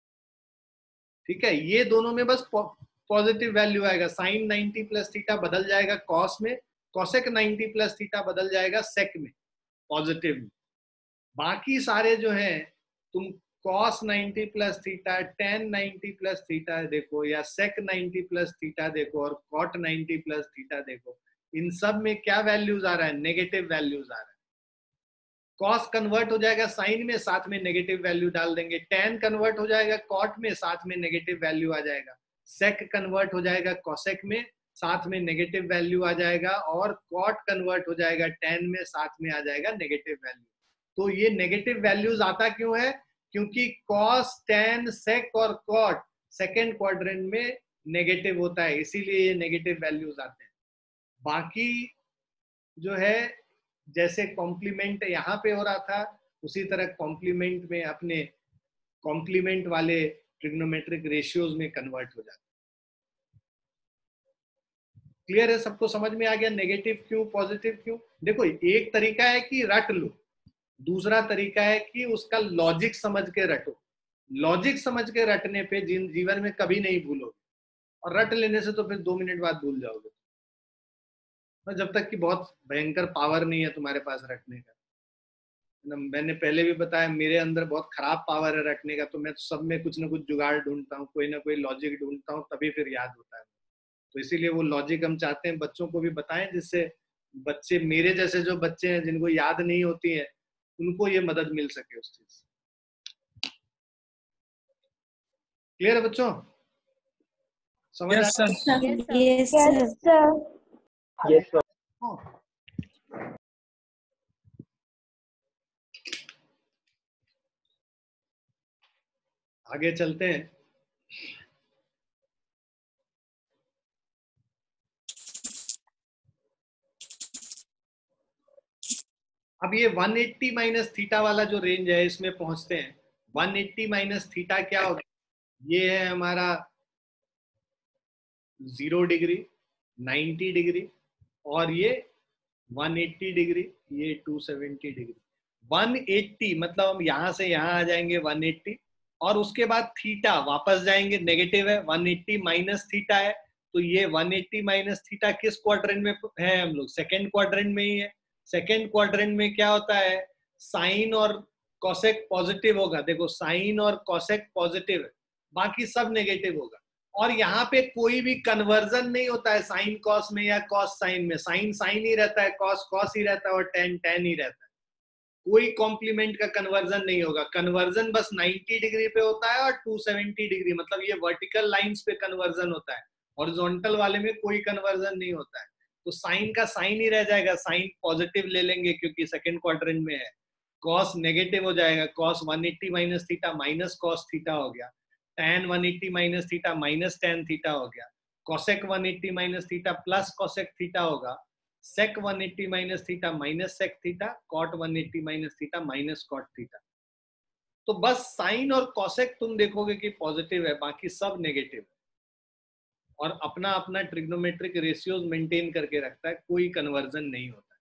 Speaker 1: ठीक है। ये दोनों में बस पॉजिटिव वैल्यू आएगा। साइन नाइंटी प्लस थीटा बदल जाएगा कॉस में, कॉसेक नाइंटी प्लस थीटा बदल जाएगा सेक में, पॉजिटिव में। बाकी सारे जो हैं, तुम cos ninety plus theta, tan ninety plus theta देखो, या सेक नाइंटी प्लस थीटा देखो, और कॉट नाइंटी प्लस थीटा देखो, इन सब में क्या वैल्यूज आ रहा है? नेगेटिव वैल्यूज आ रहा है। कॉस कन्वर्ट हो जाएगा साइन में, साथ में नेगेटिव वैल्यू डाल देंगे। टेन कन्वर्ट हो जाएगा कॉट में, साथ में नेगेटिव वैल्यू आ जाएगा। सेक कन्वर्ट हो जाएगा कॉसेक में, साथ में नेगेटिव वैल्यू आ जाएगा। और कॉट कन्वर्ट हो जाएगा टेन में, साथ में आ जाएगा नेगेटिव वैल्यू। तो ये नेगेटिव वैल्यूज आता क्यों है? क्योंकि कॉस, टेन, सेक और कॉट सेकेंड क्वाड्रेंट में नेगेटिव होता है, इसीलिए ये नेगेटिव वैल्यूज आते हैं। बाकी जो है, जैसे कॉम्प्लीमेंट यहाँ पे हो रहा था, उसी तरह कॉम्प्लीमेंट में अपने कॉम्प्लीमेंट वाले ट्रिग्नोमेट्रिक रेशियोज में कन्वर्ट हो जाता है। क्लियर है? सबको समझ में आ गया नेगेटिव क्यों, पॉजिटिव क्यों? देखो, एक तरीका है कि रट लो, दूसरा तरीका है कि उसका लॉजिक समझ के रटो। लॉजिक समझ के रटने पे जीवन में कभी नहीं भूलोगे, और रट लेने से तो फिर दो मिनट बाद भूल जाओगे, जब तक कि बहुत भयंकर पावर नहीं है तुम्हारे पास रटने का। मैंने पहले भी बताया, मेरे अंदर बहुत खराब पावर है रटने का, तो मैं सब में कुछ ना कुछ जुगाड़ ढूंढता हूँ, कोई ना कोई लॉजिक ढूंढता हूँ, तभी फिर याद होता है। तो इसीलिए वो लॉजिक हम चाहते हैं बच्चों को भी बताएं, जिससे बच्चे, मेरे जैसे जो बच्चे हैं जिनको याद नहीं होती है, उनको ये मदद मिल सके उस चीज। क्लियर है बच्चों? समझ
Speaker 2: Yes, sir.
Speaker 3: Yes, sir.
Speaker 4: Yes, sir.
Speaker 1: आगे चलते हैं। अब ये वन एट्टी माइनस थीटा वाला जो रेंज है, इसमें पहुंचते हैं। वन एट्टी माइनस थीटा क्या होगा? ये है हमारा जीरो डिग्री, नाइंटी डिग्री, और ये वन एट्टी डिग्री, ये two seventy degree. One eighty मतलब हम यहां से यहां आ जाएंगे वन एट्टी, और उसके बाद थीटा वापस जाएंगे, नेगेटिव है। वन एट्टी माइनस थीटा है, तो ये वन एट्टी माइनस थीटा किस क्वाड्रेंट में है? हम लोग सेकेंड क्वाड्रेंट में ही है। सेकेंड क्वाड्रेंट में क्या होता है? साइन और कॉसेक पॉजिटिव होगा। देखो, साइन और कॉसेक पॉजिटिव है, बाकी सब नेगेटिव होगा। और यहाँ पे कोई भी कन्वर्जन नहीं होता है साइन कॉस में या कॉस साइन में। साइन साइन ही रहता है, कॉस कॉस ही रहता है, और टेन टेन ही रहता है। कोई कॉम्प्लीमेंट का कन्वर्जन नहीं होगा, कन्वर्जन बस नब्बे डिग्री पे होता है और दो सौ सत्तर डिग्री, मतलब ये वर्टिकल लाइंस पे कन्वर्जन होता है, हॉरिजॉन्टल वाले में कोई कन्वर्जन नहीं होता है। तो साइन का साइन ही रह जाएगा, साइन पॉजिटिव ले लेंगे क्योंकि सेकंड क्वाड्रेंट में है, कॉस नेगेटिव हो जाएगा, कॉस एक सौ अस्सी minus theta minus cos theta हो गया, tan एक सौ अस्सी minus theta minus tan theta हो गया, cosec एक सौ अस्सी minus theta plus cosec theta होगा, sec एक सौ अस्सी minus theta minus sec theta, cot एक सौ अस्सी minus theta minus cot theta. तो बस साइन और cosec तुम देखोगे कि पॉजिटिव है, बाकी सब नेगेटिव है, और अपना अपना ट्रिग्नोमेट्रिक रेशियोज मेंटेन करके रखता है, कोई कन्वर्जन नहीं होता है।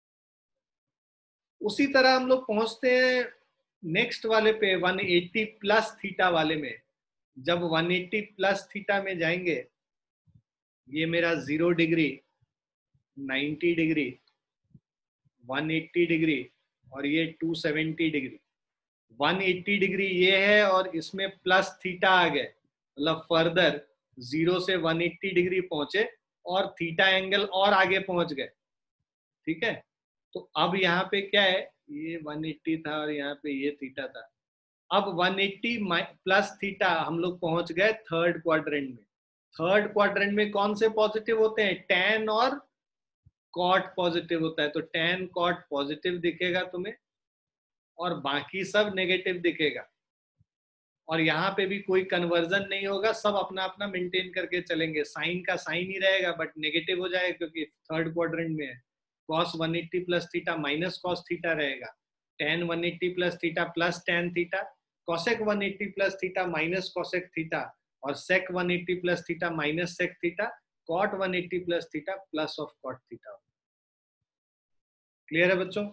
Speaker 1: उसी तरह हम लोग पहुंचते हैं नेक्स्ट वाले पे एक सौ अस्सी प्लस थीटा वाले में। जब एक सौ अस्सी प्लस थीटा में जाएंगे, ये मेरा जीरो डिग्री, नब्बे डिग्री, एक सौ अस्सी डिग्री और ये दो सौ सत्तर डिग्री। एक सौ अस्सी डिग्री ये है और इसमें प्लस थीटा आ गए, मतलब फर्दर जीरो से एक सौ अस्सी डिग्री पहुंचे और थीटा एंगल और आगे पहुंच गए, ठीक है। तो अब यहाँ पे क्या है, ये एक सौ अस्सी था और यहाँ पे ये थीटा था। अब एक सौ अस्सी प्लस थीटा हम लोग पहुंच गए थर्ड क्वाड्रेंट में। थर्ड क्वाड्रेंट में कौन से पॉजिटिव होते हैं, tan और cot पॉजिटिव होता है, तो tan cot पॉजिटिव दिखेगा तुम्हें और बाकी सब नेगेटिव दिखेगा, और यहाँ पे भी कोई कन्वर्जन नहीं होगा, सब अपना अपना मेंटेन करके चलेंगे, साइन का साइन ही रहेगा बट नेगेटिव हो जाएगा क्योंकि थर्ड क्वाड्रेंट में है। cos एक सौ अस्सी plus theta minus cos theta रहेगा, tan एक सौ अस्सी plus theta plus tan theta, cosec एक सौ अस्सी plus theta minus cosec theta और sec एक सौ अस्सी plus theta minus sec theta, cot एक सौ अस्सी plus theta plus of cot theta. Clear है बच्चों?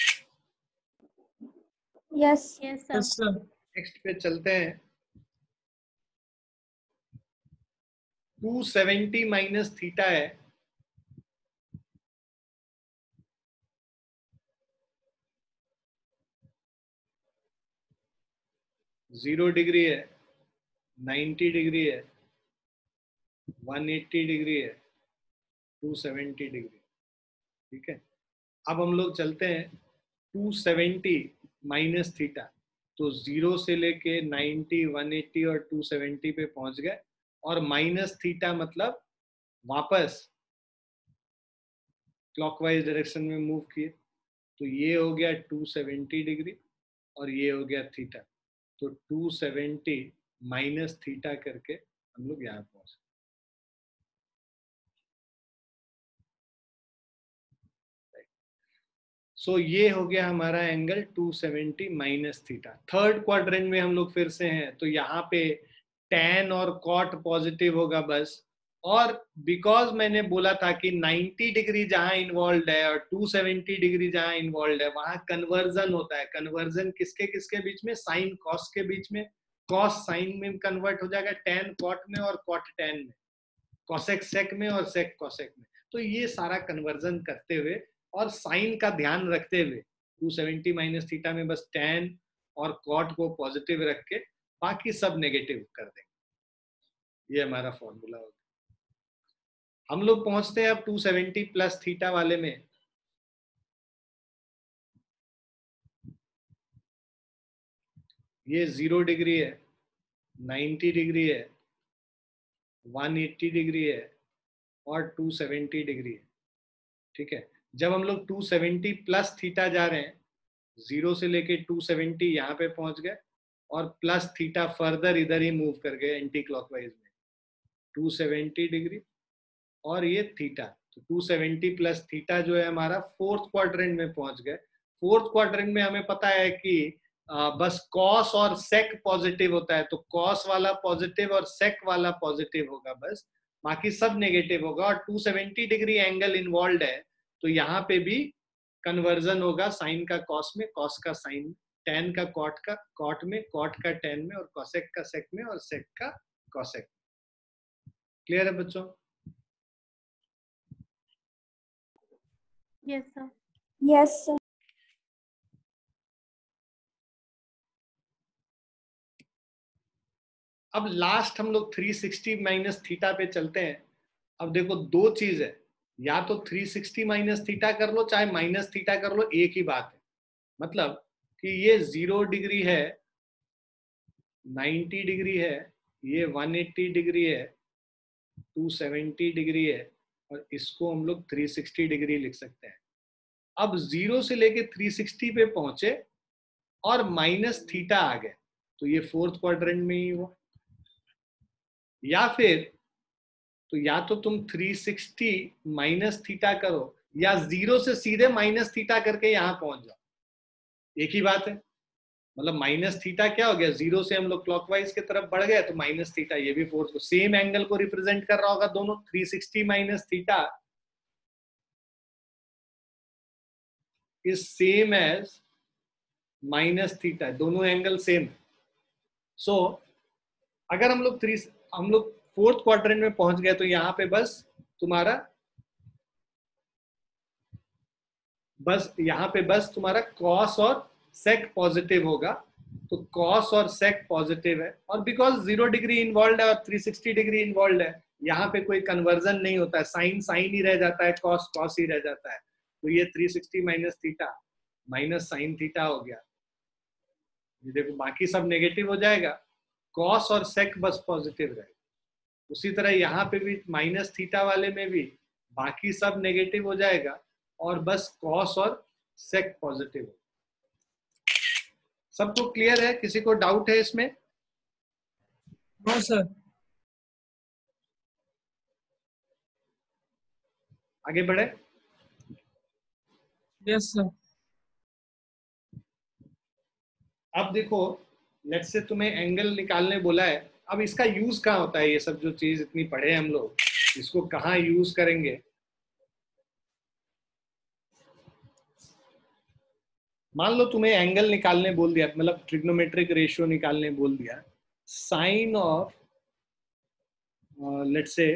Speaker 3: Yes
Speaker 2: Yes, sir.
Speaker 1: नेक्स्ट पे चलते हैं। दो सौ सत्तर माइनस थीटा है, जीरो डिग्री है, नब्बे डिग्री है, एक सौ अस्सी डिग्री है, दो सौ सत्तर डिग्री, ठीक है। अब हम लोग चलते हैं दो सौ सत्तर माइनस थीटा, तो जीरो से लेके नब्बे, एक सौ अस्सी और दो सौ सत्तर पे पहुंच गए, और माइनस थीटा मतलब वापस क्लॉकवाइज डायरेक्शन में मूव किए, तो ये हो गया दो सौ सत्तर डिग्री और ये हो गया थीटा, तो दो सौ सत्तर माइनस थीटा करके हम लोग यहाँ पहुंचे। सो so, ये हो गया हमारा एंगल दो सौ सत्तर माइनस थीटा। थर्ड क्वाड्रेंट में हम लोग फिर से हैं, तो यहाँ पे tan और cot पॉजिटिव होगा बस, और बिकॉज मैंने बोला था कि नब्बे डिग्री जहां इन्वॉल्व है और दो सौ सत्तर डिग्री जहां इन्वॉल्व है वहां कन्वर्जन होता है। कन्वर्जन किसके किसके बीच में, साइन कॉस के बीच में, कॉस साइन में कन्वर्ट हो जाएगा, tan cot में और cot tan में, cosec sec में और sec cosec में। तो ये सारा कन्वर्जन करते हुए और साइन का ध्यान रखते हुए दो सौ सत्तर माइनस थीटा में बस tan और cot को पॉजिटिव रख के बाकी सब नेगेटिव कर देंगे। ये हमारा फॉर्मूला होगा। हम लोग पहुंचते हैं अब दो सौ सत्तर प्लस थीटा वाले में। ये जीरो डिग्री है, नब्बे डिग्री है, एक सौ अस्सी डिग्री है और दो सौ सत्तर डिग्री है, ठीक है। जब हम लोग दो सौ सत्तर प्लस थीटा जा रहे हैं, जीरो से लेके दो सौ सत्तर यहाँ पे पहुंच गए और प्लस थीटा फर्दर इधर ही मूव कर गए एंटी क्लॉकवाइज में, दो सौ सत्तर डिग्री और ये थीटा, तो दो सौ सत्तर प्लस थीटा जो है हमारा फोर्थ क्वाड्रेंट में पहुंच गए। फोर्थ क्वाड्रेंट में हमें पता है कि आ, बस कॉस और सेक पॉजिटिव होता है, तो कॉस वाला पॉजिटिव और सेक वाला पॉजिटिव होगा बस, बाकी सब नेगेटिव होगा, और दो सौ सत्तर डिग्री एंगल इन्वॉल्व है, तो यहाँ पे भी कन्वर्जन होगा, साइन का कॉस में, कॉस का साइन, tan का कॉट का कॉट में, कॉट का tan में, और कॉसेक का सेक में, और सेक का कॉसेक। क्लियर है बच्चों?
Speaker 2: Yes, sir.
Speaker 3: Yes sir.
Speaker 1: अब लास्ट हम लोग तीन सौ साठ माइनस थीटा पे चलते हैं। अब देखो दो चीज है, या तो तीन सौ साठ माइनस थीटा कर लो चाहे माइनस थीटा कर लो, एक ही बात है। मतलब कि ये जीरो डिग्री है, नाइन्टी डिग्री है, ये वन एट्टी डिग्री है, टू सेवेंटी डिग्री है, और इसको हम लोग थ्री सिक्सटी डिग्री लिख सकते हैं। अब जीरो से लेके थ्री सिक्सटी पे पहुंचे और माइनस थीटा आ गए, तो ये फोर्थ क्वाड्रेंट में ही हुआ। या फिर तो या तो तुम थ्री सिक्सटी माइनस थीटा करो, या जीरो से सीधे माइनस थीटा करके यहां पहुंच जाओ, एक ही बात है। मतलब माइनस थीटा क्या हो गया, जीरो से हम लोग क्लॉकवाइज की तरफ बढ़ गए तो माइनस थीटा, ये भी फोर्थ को सेम एंगल को रिप्रेजेंट कर रहा होगा दोनों। Three sixty minus theta is same as minus theta, दोनों एंगल सेम है। सो अगर हम लोग थ्री हम लोग फोर्थ क्वाड्रेंट में पहुंच गए तो यहाँ पे बस तुम्हारा बस यहाँ पे बस तुम्हारा कॉस और सेक पॉजिटिव होगा, तो कॉस और सेक पॉजिटिव है, और बिकॉज जीरो डिग्री इन्वॉल्व है और थ्री सिक्सटी डिग्री इन्वॉल्व है, यहाँ पे कोई कन्वर्जन नहीं होता है, साइन साइन ही रह जाता है, कॉस कॉस ही रह जाता है। तो ये three sixty minus theta minus sine theta हो गया। ये देखो बाकी सब नेगेटिव हो जाएगा, कॉस और सेक बस पॉजिटिव रहेगा। उसी तरह यहाँ पे भी माइनस थीटा वाले में भी बाकी सब नेगेटिव हो जाएगा और बस कॉस और सेक पॉजिटिव हो। सबको क्लियर है? किसी को डाउट है इसमें?
Speaker 2: No sir.
Speaker 1: आगे बढ़े।
Speaker 2: Yes sir.
Speaker 1: अब देखो, लेट्स से तुम्हें एंगल निकालने बोला है, अब इसका यूज कहाँ होता है? ये सब जो चीज इतनी पढ़े हम लोग, इसको कहाँ यूज करेंगे? मान लो तुम्हें एंगल निकालने बोल दिया, मतलब ट्रिग्नोमेट्रिक रेशियो निकालने बोल दिया, sine of let's say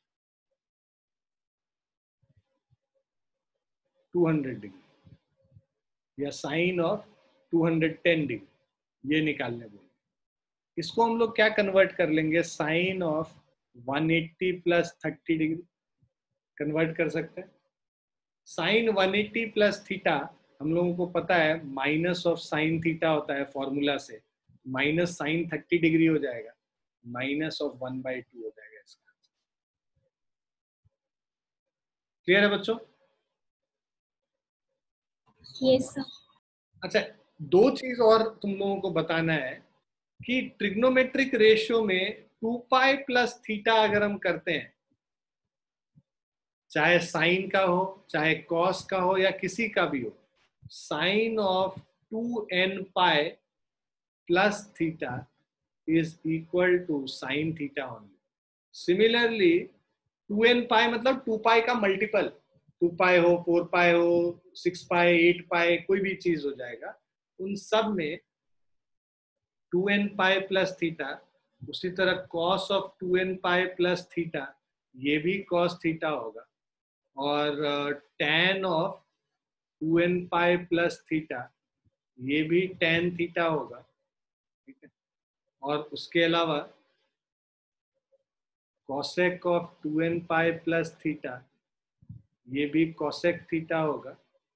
Speaker 1: two hundred degree या sine of two hundred ten degree, ये निकालने बोल। इसको हम लोग क्या कन्वर्ट कर लेंगे, sine of one eighty plus thirty degree convert कर सकते हैं। Sine one eighty plus theta हम लोगों को पता है माइनस ऑफ साइन थीटा होता है फॉर्मूला से, माइनस साइन थर्टी डिग्री हो जाएगा, minus of one by two हो जाएगा इसका। क्लियर है बच्चों?
Speaker 3: Yes sir.
Speaker 1: अच्छा, दो चीज और तुम लोगों को बताना है कि ट्रिग्नोमेट्रिक रेशियो में टू पाई प्लस थीटा अगर हम करते हैं, चाहे साइन का हो चाहे कॉस का हो या किसी का भी हो, sine of two n pi plus theta is equal to sine theta only. Similarly two n pi मतलब टू पाई का मल्टीपल, टू पाई हो, फोर पाई हो, सिक्स पाई, एट पाई, कोई भी चीज हो जाएगा, उन सब में two n pi plus theta, उसी तरह cos of two n pi plus theta, ये भी कॉस थीटा होगा, और tan of two n pi plus theta, ये भी टेन थीटा होगा, ठीक है। और उसके अलावा cosec of two n pi plus theta, ये भी कॉसेक थीटा होगा,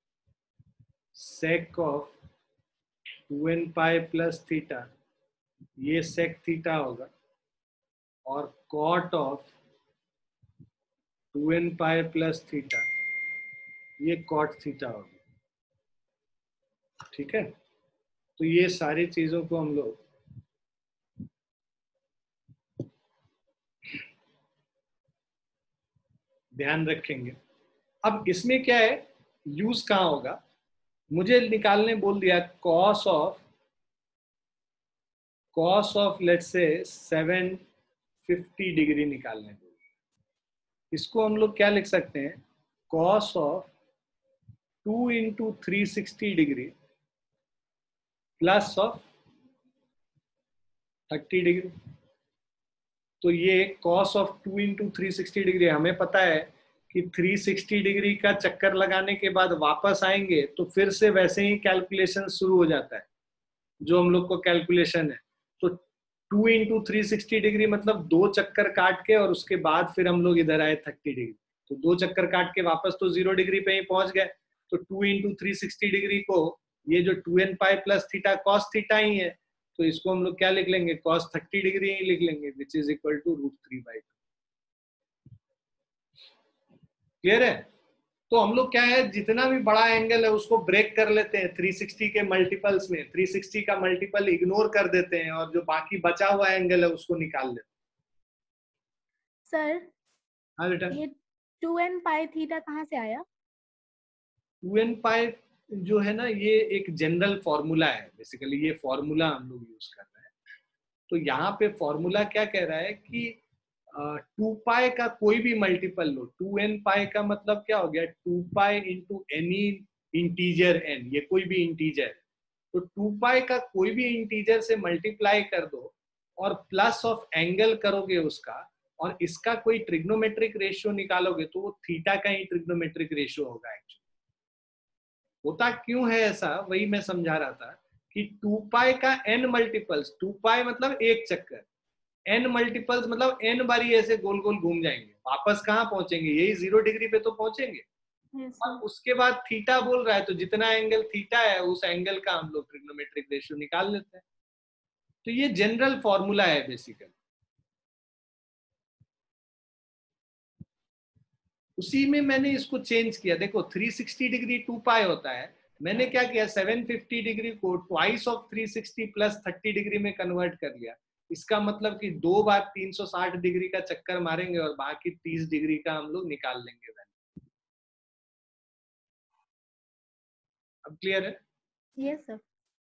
Speaker 1: sec of two n pi plus theta, ये सेक थीटा होगा, और cot of two n pi plus theta, ये कॉट थीटा होगा, ठीक है। तो ये सारी चीजों को हम लोग ध्यान रखेंगे। अब इसमें क्या है, यूज कहाँ होगा? मुझे निकालने बोल दिया cos of cos of let's say seven fifty degree निकालने बोल दिया। इसको हम लोग क्या लिख सकते हैं, cos of two into three sixty degree plus of thirty degree. तो ये cos of two into three sixty degree, हमें पता है कि थ्री सिक्सटी डिग्री का चक्कर लगाने के बाद वापस आएंगे तो फिर से वैसे ही कैलकुलेशन शुरू हो जाता है जो हम लोग को कैलकुलेशन है। तो two into three sixty degree मतलब दो चक्कर काट के और उसके बाद फिर हम लोग इधर आए थर्टी डिग्री, तो दो चक्कर काट के वापस तो जीरो डिग्री पे ही पहुंच गए। तो two into three sixty degree को ये जो two n pi plus theta cos theta ही है, तो इसको हम लोग क्या लिख लेंगे, कॉस थर्टी डिग्री ही लिख लेंगे, which is equal to root three by two. Clear है? तो हम लोग क्या है, जितना भी बड़ा एंगल है उसको ब्रेक कर लेते हैं थ्री सिक्सटी के मल्टीपल्स में, थ्री सिक्सटी का मल्टीपल इग्नोर कर देते हैं और जो बाकी बचा हुआ एंगल है उसको निकाल लेते हैं।
Speaker 5: सर
Speaker 1: हाँ बेटा,
Speaker 5: ये टू एन पाई थीटा कहाँ से आया?
Speaker 1: टू एन पाई जो है ना, ये एक जनरल फॉर्मूला है, बेसिकली ये फॉर्मूला हम लोग यूज कर रहे हैं। तो यहाँ पे फॉर्मूला क्या कह रहा है कि टू पाई का कोई भी मल्टीपल लो, टू एन पाई का मतलब क्या हो गया, two pi into any integer n, ये कोई भी इंटीजर, तो टू पाई का कोई भी इंटीजर से मल्टीप्लाई कर दो और प्लस ऑफ एंगल करोगे उसका, और इसका कोई ट्रिग्नोमेट्रिक रेशियो निकालोगे तो वो थीटा का ही ट्रिग्नोमेट्रिक रेशियो होगा। एक्चुअली होता क्यों है ऐसा, वही मैं समझा रहा था कि टू पाई का एन मल्टीपल्स, टू पाई मतलब एक चक्कर, एन मल्टीपल्स मतलब एन बारी ऐसे गोल गोल घूम जाएंगे, वापस कहाँ पहुंचेंगे, यही जीरो डिग्री पे तो पहुंचेंगे।
Speaker 5: yes,
Speaker 1: और उसके बाद थीटा बोल रहा है, तो जितना एंगल थीटा है उस एंगल का हम लोग ट्रिग्नोमेट्रिक रेशियो निकाल लेते हैं। तो ये जनरल फॉर्मूला है बेसिकली। उसी में मैंने इसको चेंज किया, देखो three sixty degree two pi होता है, मैंने क्या किया, सेवन फिफ्टी डिग्री को twice of three sixty plus thirty degree में कन्वर्ट कर लिया। इसका मतलब कि दो बार तीन सौ साठ डिग्री का चक्कर मारेंगे और बाकी तीस डिग्री का हम लोग निकाल लेंगे वैल्यू। अब क्लियर है?
Speaker 5: yes, sir.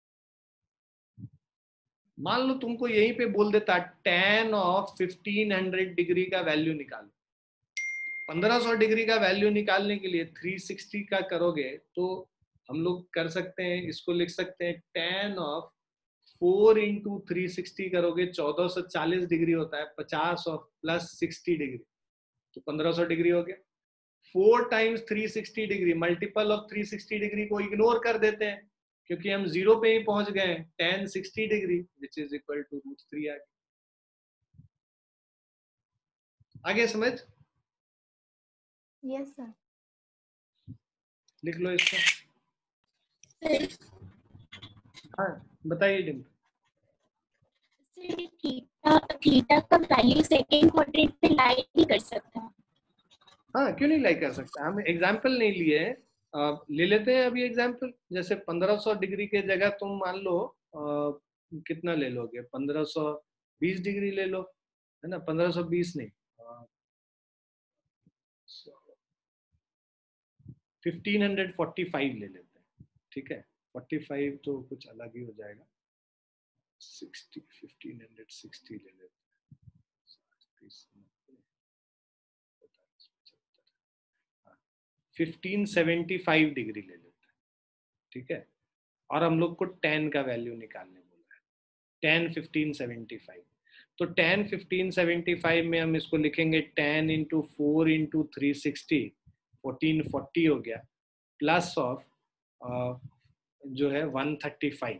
Speaker 1: मान लो तुमको यहीं पे बोल देता tan of fifteen hundred degree का वैल्यू निकालो, पंद्रह सौ डिग्री का वैल्यू निकालने के लिए थ्री सिक्सटी का करोगे तो हम लोग कर सकते हैं, इसको लिख सकते हैं tan of four into three sixty करोगे चौदह सौ चालीस डिग्री होता है, पचास ऑफ प्लस सिक्सटी डिग्री तो पंद्रह सौ डिग्री हो गया। Four times three sixty degree, multiple of three sixty degree को इग्नोर कर देते हैं क्योंकि हम जीरो पे ही पहुंच गए, tan sixty degree which is equal to root three. आगे आगे समझ?
Speaker 5: yes, sir.
Speaker 1: लिख लो इसको। हाँ बताइए डिम्पल।
Speaker 6: थीटा थीटा का वैल्यू सेकंड क्वाड्रेंट पे लाई नहीं कर सकता?
Speaker 1: हाँ क्यों नहीं लाइक कर सकता, हम एग्जाम्पल नहीं लिए हैं, ले लेते हैं अभी एग्जाम्पल। जैसे पंद्रह सौ डिग्री के जगह तुम मान लो आ, कितना ले लोगे, पंद्रह सौ बीस डिग्री ले लो, है ना, पंद्रह सौ बीस नहीं, फिफ्टीन हंड्रेड फोर्टी फाइव ले लेते हैं, ठीक है, फोर्टी फाइव तो कुछ अलग ही हो जाएगा, सिक्सटी फिफ्टीन हंड्रेड सिक्सटी ले लेते हैं, फिफ्टीन सेवेंटी फाइव डिग्री ले लेते हैं, ठीक है, और हम लोग को tan का वैल्यू निकालने बोला है, tan फिफ्टीन सेवेंटी फाइव। तो tan फिफ्टीन सेवेंटी फाइव में हम इसको लिखेंगे tan into four into three sixty, fourteen forty हो गया, प्लस ऑफ जो है वन थर्टी फाइव,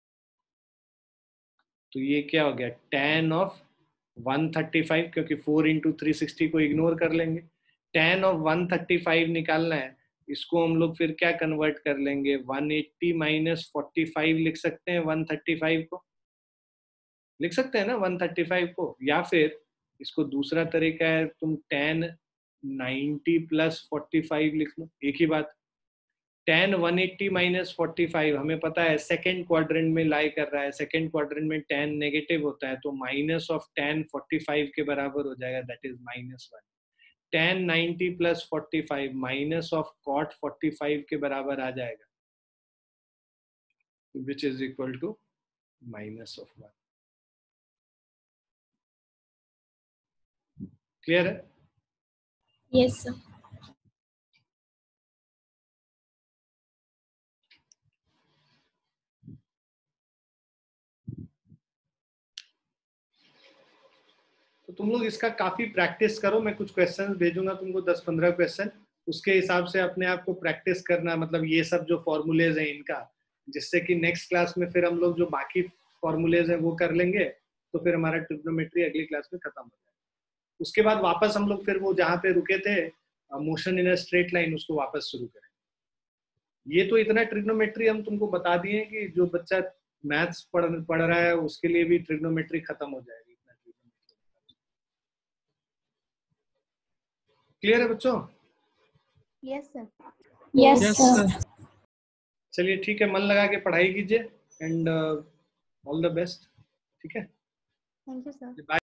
Speaker 1: तो ये क्या हो गया, tan of one thirty five, क्योंकि फोर इंटू थ्री सिक्सटी को इग्नोर कर लेंगे, tan of one thirty five निकालना है, इसको हम लोग फिर क्या कन्वर्ट कर लेंगे, one eighty minus forty five लिख सकते हैं, वन थर्टी फाइव को लिख सकते हैं ना वन थर्टी फाइव को, या फिर इसको दूसरा तरीका है, तुम tan ninety plus forty five लिख लो, एक ही बात। tan one eighty minus forty five हमें पता है सेकंड क्वाड्रेंट में लाई कर रहा है, सेकंड क्वाड्रेंट में tan नेगेटिव होता है, तो minus of tan forty five के बराबर हो जाएगा, that is minus one. tan ninety plus forty five minus of cot forty five के बराबर आ जाएगा, which is equal to minus of one. Clear है?
Speaker 6: Yes sir.
Speaker 1: तो तुम लोग इसका काफी प्रैक्टिस करो, मैं कुछ क्वेश्चंस भेजूंगा तुमको, दस पंद्रह क्वेश्चन, उसके हिसाब से अपने आप को प्रैक्टिस करना, मतलब ये सब जो फॉर्मूलेज हैं इनका, जिससे कि नेक्स्ट क्लास में फिर हम लोग जो बाकी फॉर्मूलेज हैं वो कर लेंगे, तो फिर हमारा ट्रिग्नोमेट्री अगली क्लास में खत्म हो जाएगा। उसके बाद वापस हम लोग फिर वो जहाँ पे रुके थे, motion in a straight line, उसको वापस शुरू करें। ये तो इतना ट्रिग्नोमेट्री हम तुमको बता दिए कि जो बच्चा मैथ्स पढ़ पढ़ रहा है उसके लिए भी ट्रिग्नोमेट्री खत्म हो जाएगी। इतना ट्रिग्नोमेट्री क्लियर है बच्चों?
Speaker 5: Yes sir.
Speaker 3: Yes,
Speaker 2: Yes,
Speaker 3: sir.
Speaker 2: sir.
Speaker 1: चलिए ठीक है, मन लगा के पढ़ाई कीजिए एंड ऑल द बेस्ट। ठीक है,
Speaker 5: थैंक यू सर।
Speaker 1: बाय।